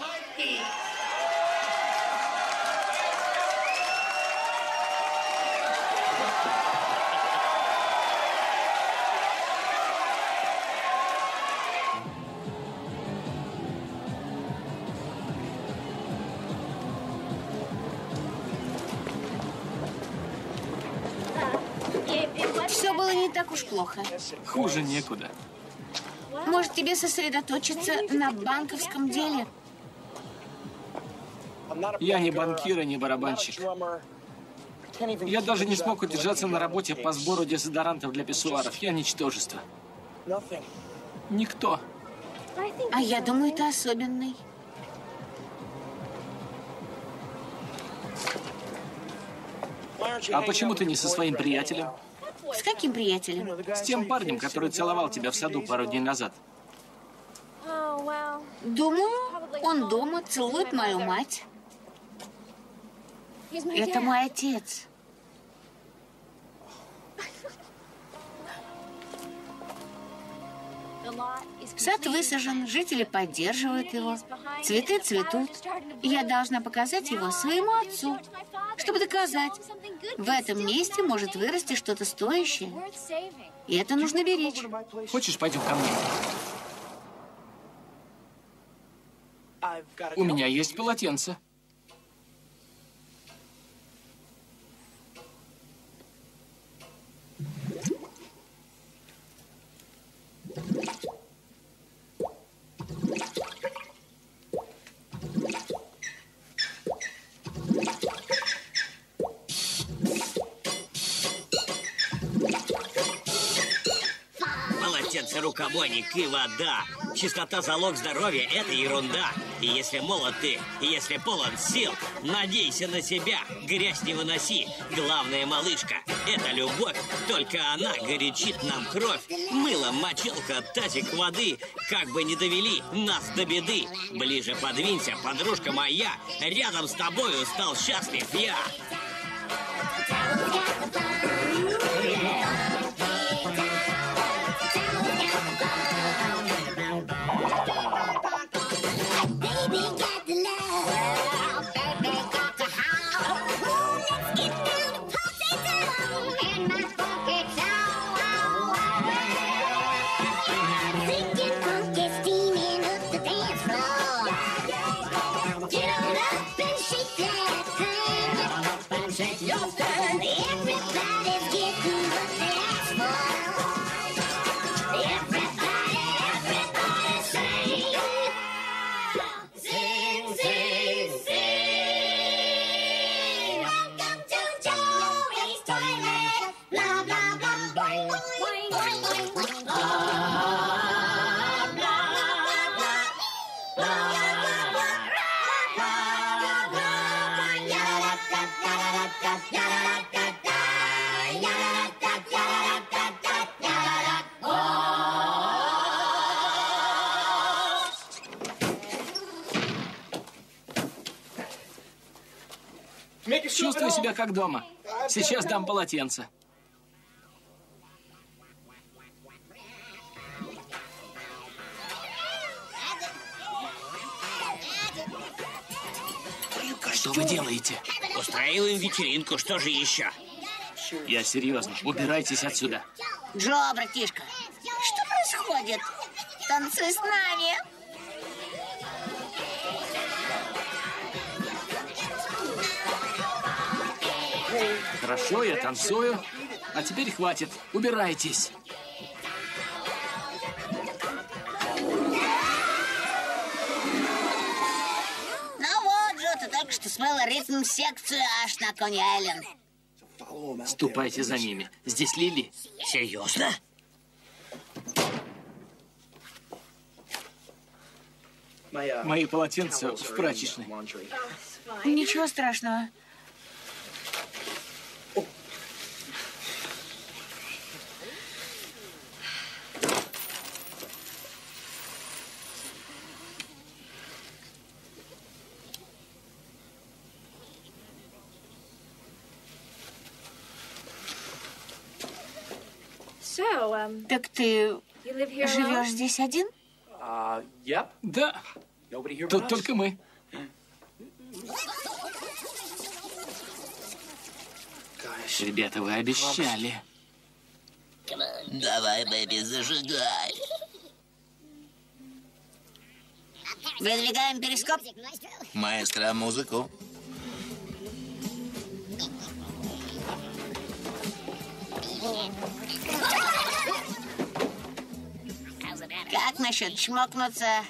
Все было не так уж плохо. Хуже некуда. Может, тебе сосредоточиться на банковском деле? Я не банкир и не барабанщик. Я даже не смог удержаться на работе по сбору дезодорантов для писсуаров. Я ничтожество. Никто. А я думаю, ты особенный. А почему ты не со своим приятелем? С каким приятелем? С тем парнем, который целовал тебя в саду пару дней назад. Думаю, он дома целует мою мать. Это мой отец. Сад высажен, жители поддерживают его, цветы цветут. И я должна показать его своему отцу, чтобы доказать, в этом месте может вырасти что-то стоящее. И это нужно беречь. Хочешь, пойдем ко мне? У меня есть полотенце. Рукомойник и вода. Чистота залог здоровья – это ерунда. И если молод ты, и если полон сил, надейся на себя, грязь не выноси. Главное, малышка, это любовь. Только она горячит нам кровь. Мыло, мочалка, тазик воды. Как бы не довели нас до беды. Ближе подвинься, подружка моя. Рядом с тобою стал счастлив я. Чувствую себя как дома. Сейчас дам полотенце. Что вы делаете? Устраиваем вечеринку, что же еще? Я серьезно. Убирайтесь отсюда. Джо, братишка, что происходит? Танцуй с нами. Хорошо, я танцую. А теперь хватит. Убирайтесь. Ну вот, Джо, ты только что смыла ритм-секцию аж на Кони-Айленд. Ступайте за ними. Здесь Лили. Серьезно? Мои полотенца в прачечной. Ничего страшного. Так ты живешь здесь один? Да. Тут только мы. Ребята, вы обещали. Давай, бэби, зажигай. Выдвигаем перископ. Маэстро, музыку. Как насчет чмокнуться?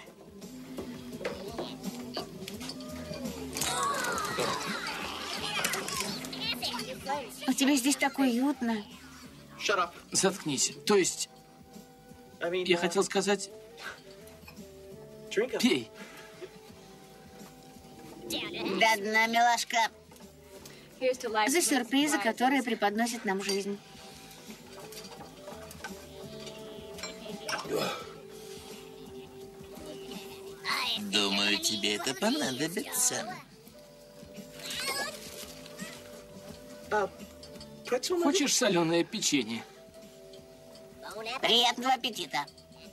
У тебя здесь так уютно. Заткнись. То есть, я хотел сказать, пей. До дна, милашка. За сюрпризы, которые преподносят нам жизнь. Думаю, тебе это понадобится. Хочешь соленое печенье? Приятного аппетита.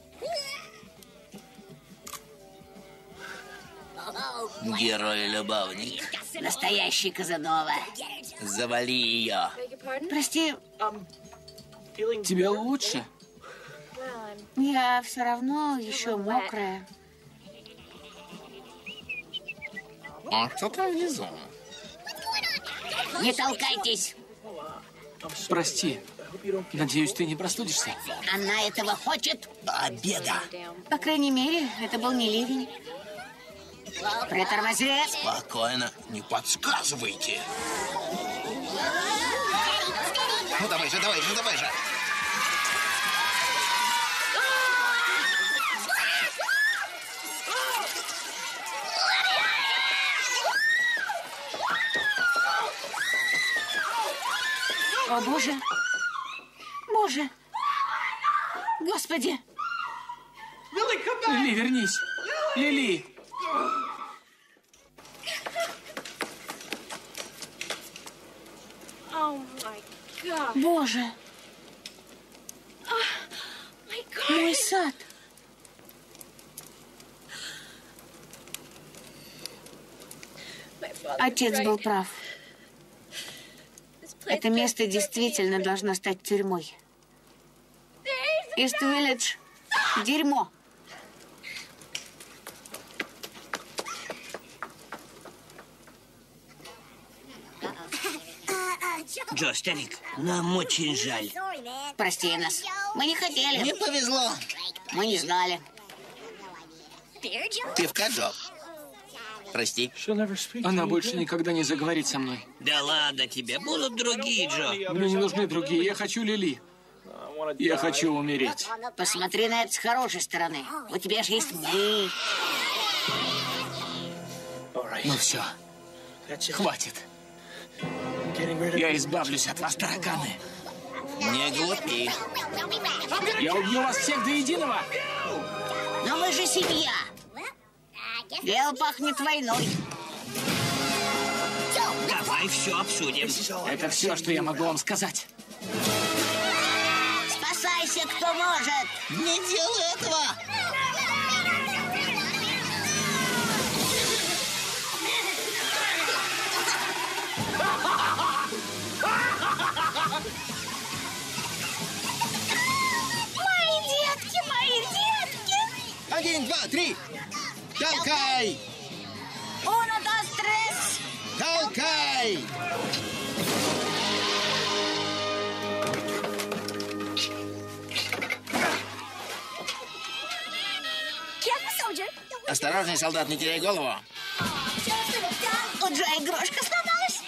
Герой-любовник. Настоящий Казанова. Завали ее. Прости, Тебе лучше? я все равно еще мокрая. А что там внизу? Не толкайтесь. Прости. Надеюсь, ты не простудишься? Она этого хочет. До обеда. По крайней мере, это был не ливень. Притормози. Спокойно, не подсказывайте. Ну давай же, давай же, давай же. О, Боже! Боже! Господи! Лили, вернись! Лили! Боже! Мой сад! Отец был прав. Это место действительно должно стать тюрьмой. Ист-Виллидж – дерьмо. Джо, старик, нам очень жаль. Прости нас. Мы не хотели. Не повезло. Мы не знали. Пивка, Джо. Прости. Она больше никогда не заговорит со мной. Да ладно тебе, будут другие, Джо. Мне не нужны другие. Я хочу Лили. Я хочу умереть. Посмотри на это с хорошей стороны. У тебя же есть мы. Ну все. Хватит. Я избавлюсь от вас, тараканы. Не глупи. Я убью вас всех до единого. Но мы же семья. Дело пахнет войной. Давай. Давай все обсудим. Это все, что я могу вам сказать. Спасайся, кто может. Не делай этого! Мои детки! 1, 2, 3! Толкай! Uno, dos, tres! Толкай! Осторожней, солдат, не теряй голову. У Джо игрушка сломалась.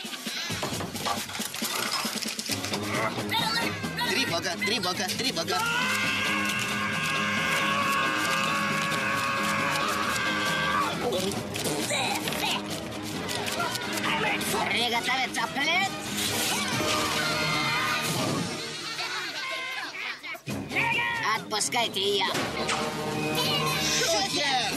3 бога, 3 бога, 3 бога. Приготовиться, плет. Отпускайте ее. Шутер!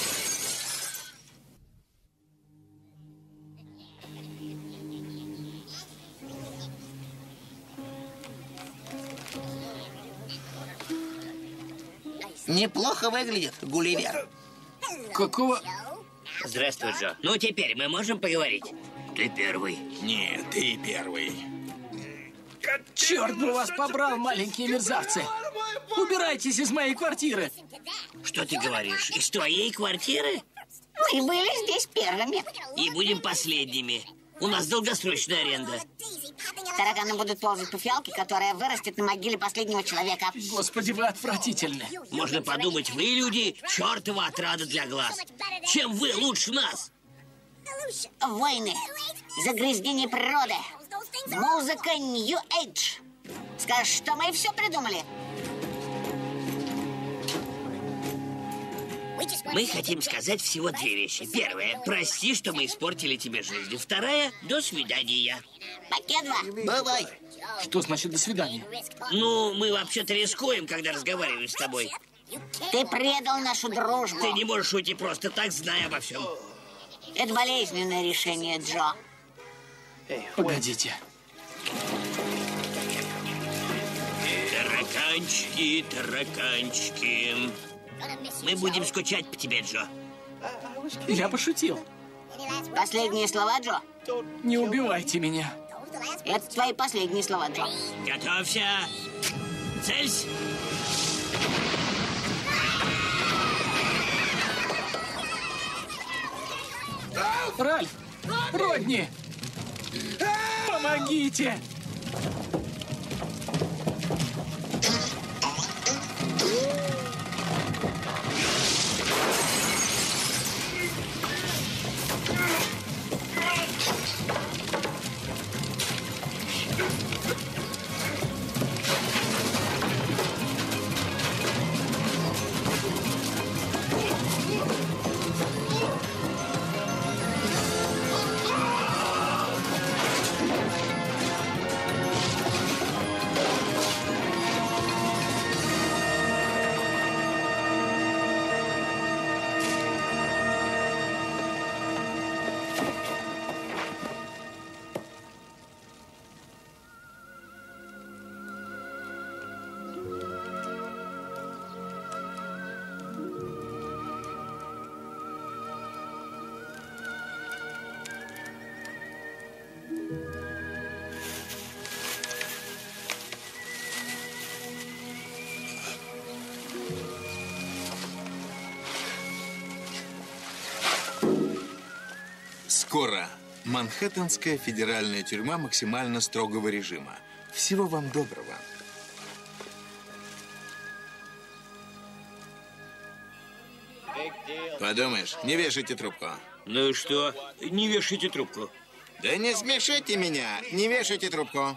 Неплохо выглядит, Гулливер. Какого? Здравствуй, Джо. Ну, теперь мы можем поговорить? Ты первый. Нет, ты первый. Черт бы вас побрал, маленькие мерзавцы! Убирайтесь из моей квартиры! Что ты говоришь? Из твоей квартиры? Мы были здесь первыми. И будем последними. У нас долгосрочная аренда. Тараканы будут ползать по фиалке, которая вырастет на могиле последнего человека. Господи, вы отвратительны. Можно подумать, вы, люди, чертова отрада для глаз. Чем вы лучше нас? Войны, загрязнение природы, музыка New Age. Скажешь, что мы все придумали? Мы хотим сказать всего 2 вещи. Первая, прости, что мы испортили тебе жизнь. Вторая, до свидания. Покедва. Бывай. Что значит «до свидания»? Ну, мы вообще-то рискуем, когда разговариваем с тобой. Ты предал нашу дружбу. Ты не можешь уйти просто так, зная обо всем. Это болезненное решение, Джо. Погодите. Тараканчики, тараканчики. Мы будем скучать по тебе, Джо. Я пошутил. Последние слова, Джо? Не убивайте меня. Это твои последние слова, Джо. Готовься. Целься. Ральф! Родни! Помогите! Скоро. Манхэттенская федеральная тюрьма максимально строгого режима. Всего вам доброго. Подумаешь, не вешайте трубку. Ну и что? Не вешайте трубку. Да не смешите меня, не вешайте трубку.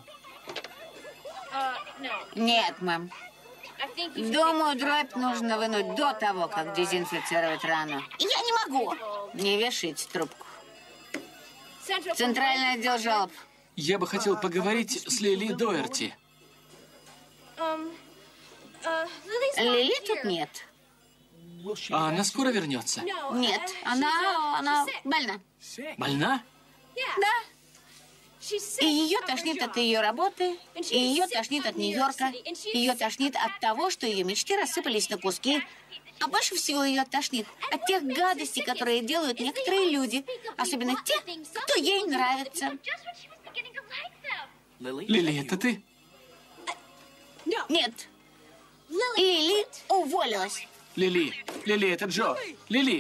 Нет, мэм. Думаю, дробь нужно вынуть до того, как дезинфицировать рану. Я не могу. Не вешайте трубку. Центральный отдел жалоб. Я бы хотел поговорить с Лили Доерти. Лили тут нет. А она скоро вернется? Нет, она больна. Больна? Да. И ее тошнит от ее работы, и ее тошнит от Нью-Йорка, ее тошнит от того, что ее мечты рассыпались на куски. А больше всего ее тошнит от тех гадостей, которые делают некоторые люди, особенно те, кто ей нравится. Лили, это ты? Нет. Лили уволилась. Лили, это Джо. Лили.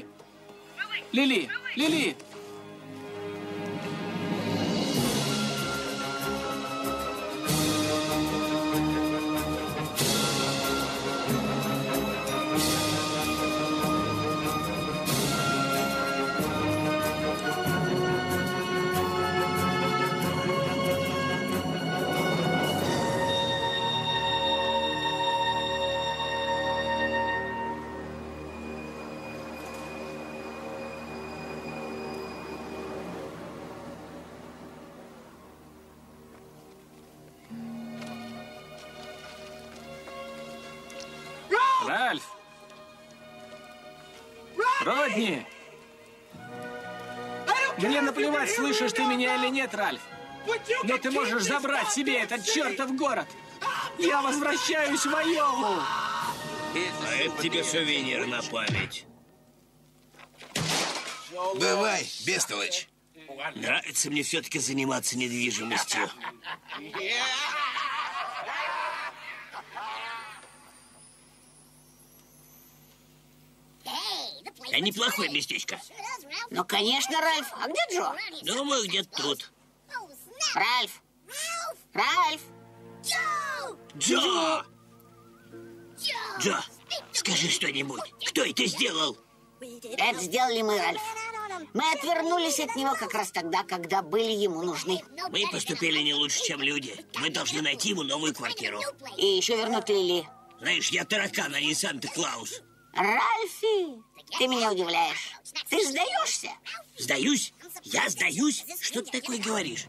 Ральф! Родни! Мне наплевать, слышишь ты меня или нет, Ральф. Но ты можешь забрать себе этот чертов город. Я возвращаюсь в Айову. А это тебе сувенир на память. Бывай, бестолочь. Нравится мне все-таки заниматься недвижимостью. А неплохое местечко. Ну, конечно, Ральф. А где Джо? Думаю, где-то тут. Ральф! Ральф! Джо! Джо, скажи что-нибудь. Кто это сделал? Это сделали мы, Ральф. Мы отвернулись от него как раз тогда, когда были ему нужны. Мы поступили не лучше, чем люди. Мы должны найти ему новую квартиру. И еще вернуть Лили. Знаешь, я таракан, а не Санта-Клаус. Ральфи, ты меня удивляешь. Ты сдаешься? Сдаюсь? Я сдаюсь? Что ты такое говоришь?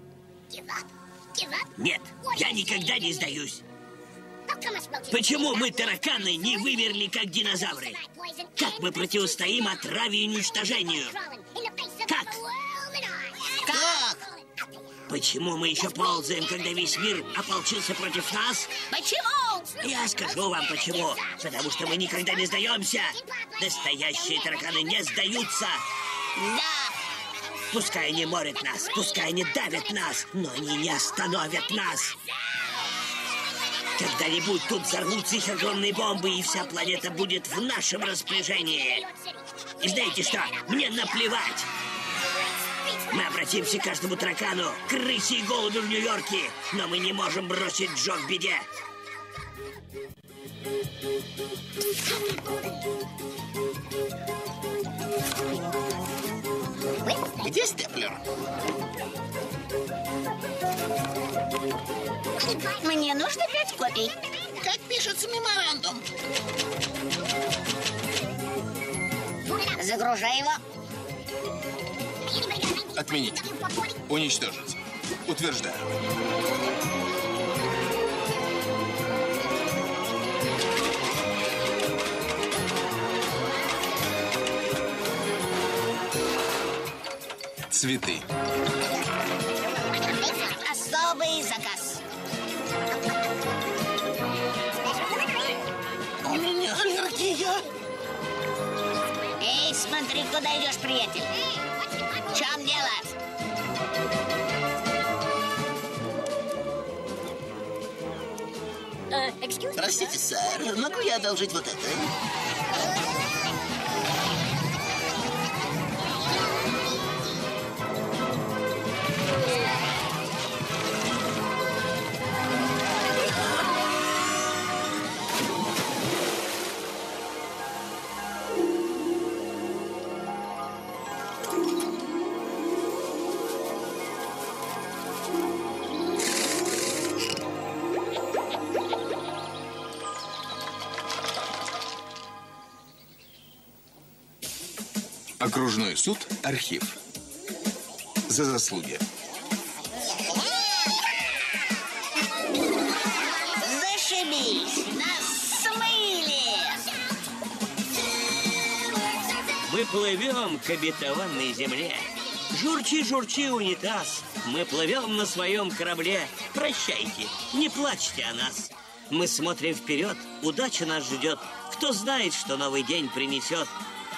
Нет, я никогда не сдаюсь. Почему мы, тараканы, не вымерли, как динозавры? Как мы противостоим отраве и уничтожению? Как? Как? Почему мы еще ползаем, когда весь мир ополчился против нас? Почему? Я скажу вам почему. Потому что мы никогда не сдаемся. Настоящие тараканы не сдаются. Да. Пускай они морят нас, пускай они давят нас, но они не остановят нас. Когда-нибудь тут взорвутся их огромные бомбы, и вся планета будет в нашем распоряжении. И знаете что? Мне наплевать. Мы обратимся к каждому таракану, крысе и голубю в Нью-Йорке, но мы не можем бросить Джо в беде. Где степлер? Мне нужно 5 копий. Как пишется меморандум? Загружай его. Отменить. Уничтожить. Утверждаю. Цветы. Особый заказ. У меня аллергия. Эй, смотри, куда идешь, приятель. В чем дело? Простите, сэр, могу я одолжить вот это? Окружной суд, архив. За заслуги. Зашибись! Нас смыли! Мы плывем к обетованной земле. Журчи, журчи, унитаз. Мы плывем на своем корабле. Прощайте, не плачьте о нас. Мы смотрим вперед, удача нас ждет. Кто знает, что новый день принесет.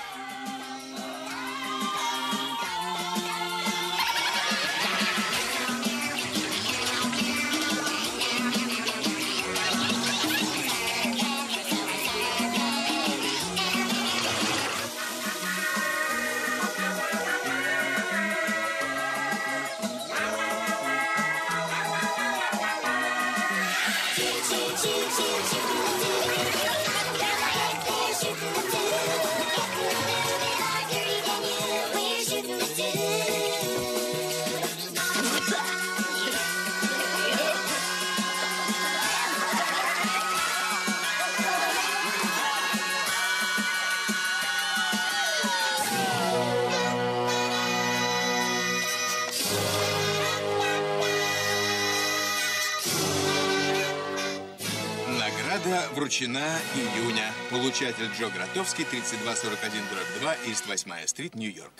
Награда вручена июня. Получатель Джо Гротовский, 3241-2, Ист 8-я стрит, Нью-Йорк.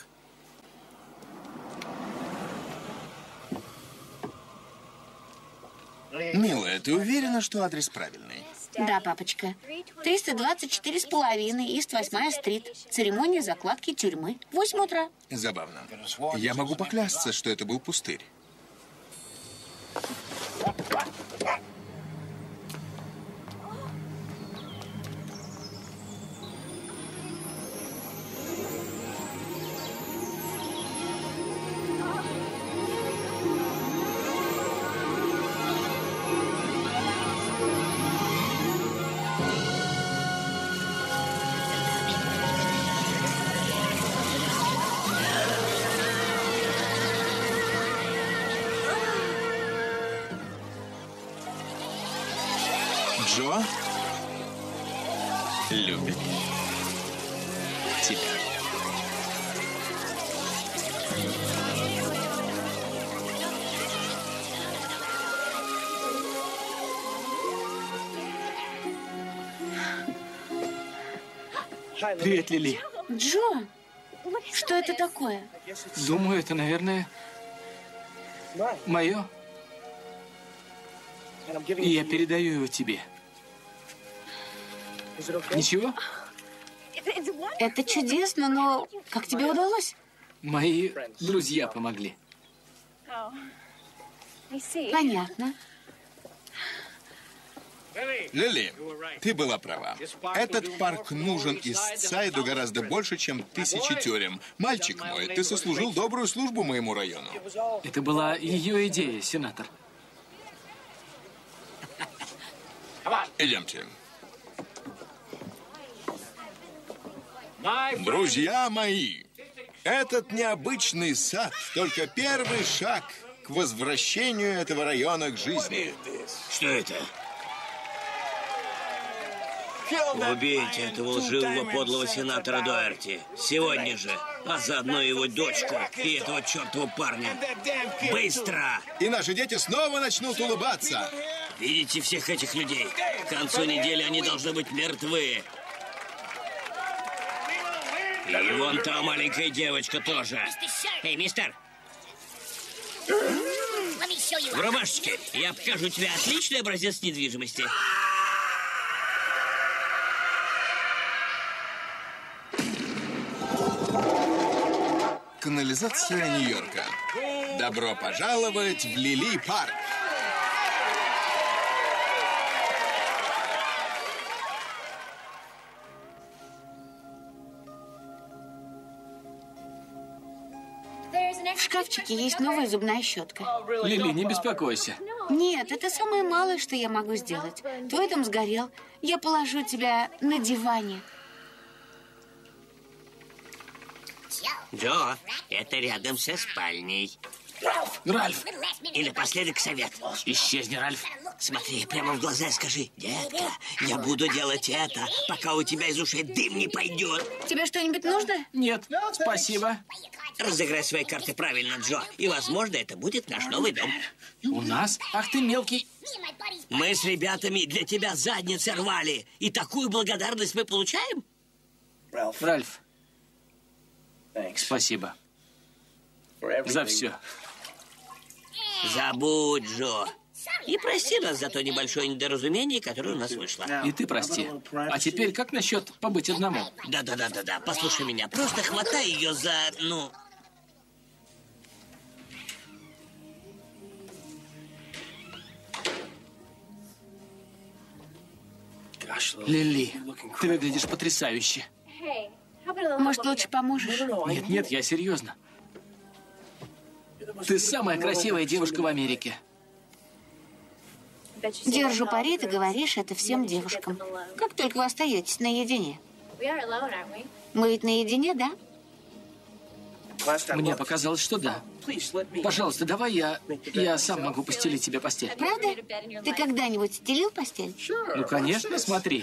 Милая, ты уверена, что адрес правильный? Да, папочка. 324,5, Ист 8-я стрит. Церемония закладки тюрьмы. 8 утра. Забавно. Я могу поклясться, что это был пустырь. Джо любит тебя. Привет, Лили. Джо, что это такое? Думаю, это, наверное, мое. И я передаю его тебе. Ничего? Это чудесно, но как тебе удалось? Мои друзья помогли. Понятно. Лили, ты была права. Этот парк нужен Истсайду гораздо больше, чем 1000 тюрем. Мальчик мой, ты сослужил добрую службу моему району. Это была ее идея, сенатор. Идемте. Друзья мои, этот необычный сад только первый шаг к возвращению этого района к жизни. Что это? Убейте этого лживого подлого сенатора Дуэрти. Сегодня же. А заодно его дочку и этого чертова парня. Быстро! И наши дети снова начнут улыбаться. Видите всех этих людей? К концу недели они должны быть мертвы. И вон та маленькая девочка тоже. Эй, мистер! В рубашечке. Я покажу тебе отличный образец недвижимости. Канализация Нью-Йорка. Добро пожаловать в Лили-парк. В шкафчике есть новая зубная щетка. Лили, не беспокойся. Нет, это самое малое, что я могу сделать. Твой дом сгорел. Я положу тебя на диване. Джо, это рядом со спальней. Ральф! И напоследок совет. Исчезни, Ральф. Смотри прямо в глаза и скажи: детка, я буду делать это, пока у тебя из ушей дым не пойдет. Тебе что-нибудь нужно? Нет, спасибо. Разыграй свои карты правильно, Джо, и, возможно, это будет наш новый дом. У нас? Ах ты мелкий. Мы с ребятами для тебя задницы рвали, и такую благодарность мы получаем? Ральф. Спасибо. За все. Забудь, Джо. И прости нас за то небольшое недоразумение, которое у нас вышло. И ты прости. А теперь как насчет побыть одному? Да. Послушай меня. Просто хватай ее за, Лили, ты выглядишь потрясающе. Может, лучше поможешь? Нет, я серьезно. Ты самая красивая девушка в Америке. Держу пари, ты говоришь это всем девушкам. Как только вы остаетесь наедине. Мы ведь наедине, да? Мне показалось, что да. Пожалуйста, давай я сам могу постелить тебе постель. Правда? Ты когда-нибудь стелил постель? Ну, конечно, смотри.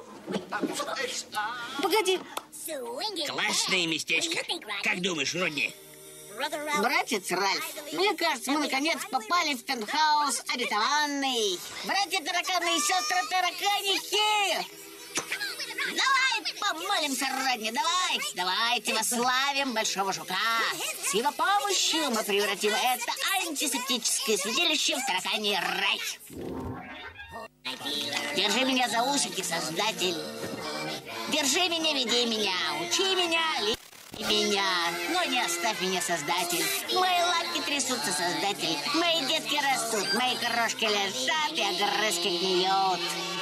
Погоди. Классное местечко. Как думаешь, Родни? Братец Ральф, мне кажется, мы наконец попали в пентхаус обетованный. Братья-тараканы и сестры-тараканики! Давай помолимся, Родни, давайте восславим Большого Жука. С его помощью мы превратим это антисептическое святилище в тараканий рай. Держи меня за усики, Создатель. Держи меня, веди меня, учи меня, меня, но не оставь меня, Создатель. Мои лапки трясутся, Создатель. Мои детки растут, мои крошки лежат и огрызки гниют.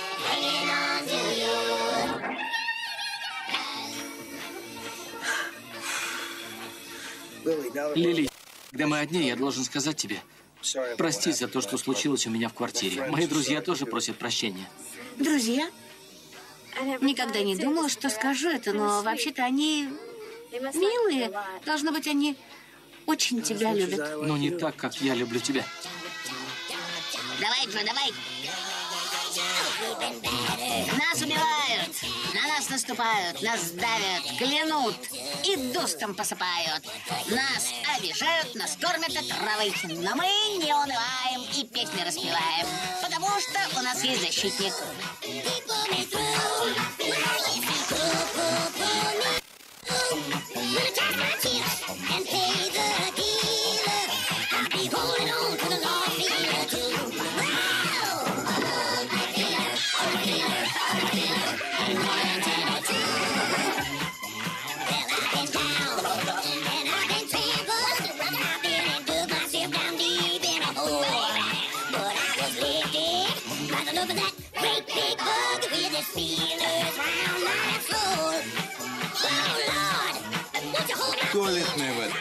Лили, когда мы одни, я должен сказать тебе, прости за то, что случилось у меня в квартире. Мои друзья тоже просят прощения. Друзья? Никогда не думала, что скажу это, но вообще-то они милые. Должно быть, они очень тебя любят. Но не так, как я люблю тебя. Давай, Джо, давай. Нас убивают, на нас наступают, нас давят, клянут и дустом посыпают. Нас обижают, нас кормят отравой, но мы не унываем и песни распеваем, потому что у нас есть защитник. Туалетная вода.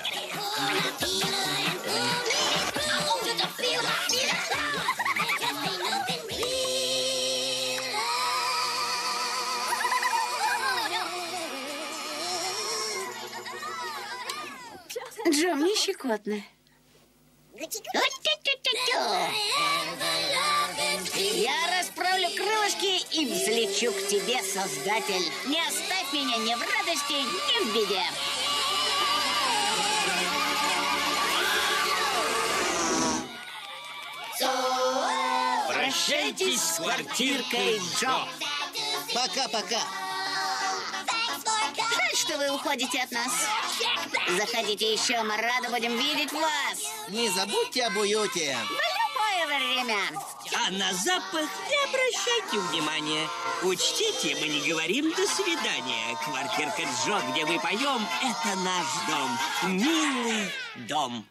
Джо, мне щекотно. Я расправлю крылышки и взлечу к тебе, Создатель. Не оставь меня ни в радости, ни в беде. Прощайтесь с квартиркой Джо. Пока-пока. Жаль, что вы уходите от нас. Заходите еще, мы рады будем видеть вас. Не забудьте об уюте. В любое время. А на запах не обращайте внимания. Учтите, мы не говорим «до свидания». Квартирка Джо, где мы поем, это наш дом. Милый дом.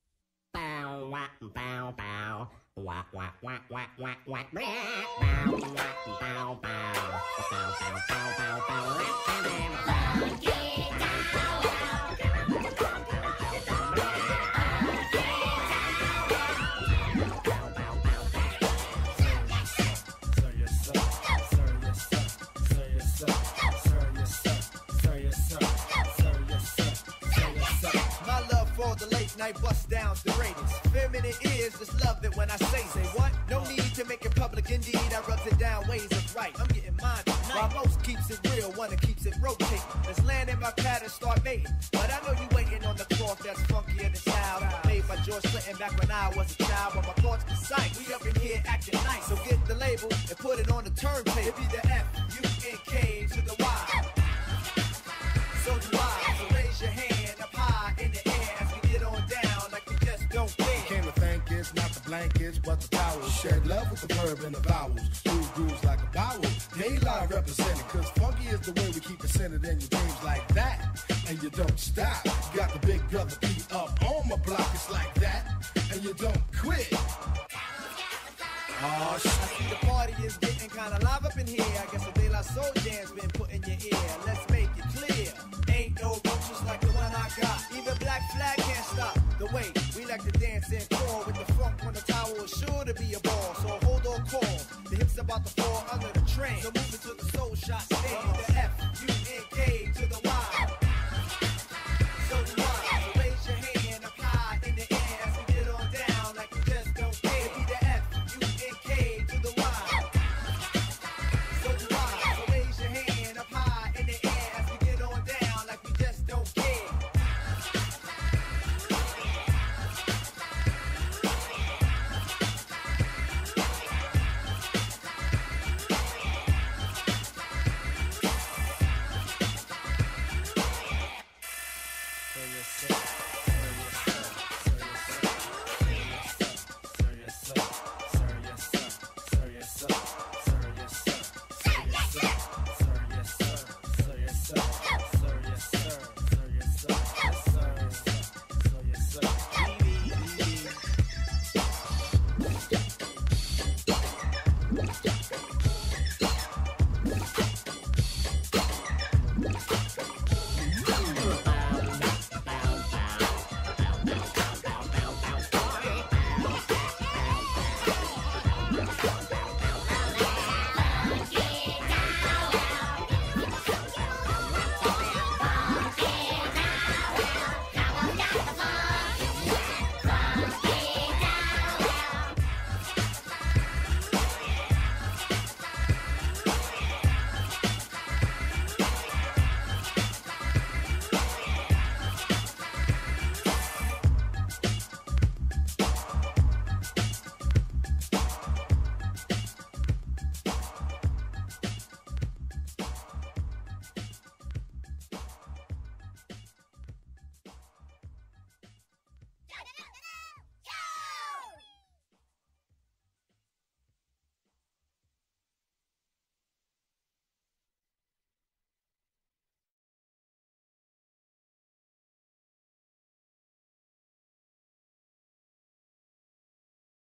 The late night bust down the greatest. Feminine is just love it when I say what? No need to make it public, indeed. I rubs it down ways of right. I'm getting mine tonight. While most keeps it real, one that keeps it rotating. Let's land in my pad and start mating. But I know you waiting on the cloth that's funkier than child. Made by George Clinton back when I was a child. But my thoughts precise. We up in here acting nice. So get the label and put it on the turntable. It be the F-U-N-K to the Y. So do I. So raise your hand up high in the air as we get on down. kids, but the towels. Shed love with the verb and the vowels. Use grooves like a vowel. Daylight represented, cause funky is the way we keep it centered in your dreams like that. And you don't stop. Got the big brother beat up on my block, it's like that. And you don't quit. Oh, shit. I see the party is getting kinda live up in here. I guess the De La Soul Jam's been put in your ear. Let's make it clear. Ain't no roaches like the one I got. Even Black Flag can't stop the way we like to dance and crawl with the funk when the tower is sure to be a ball. So hold on, call. The hips about to fall under the train. So move it to the soul shot. Stay the F.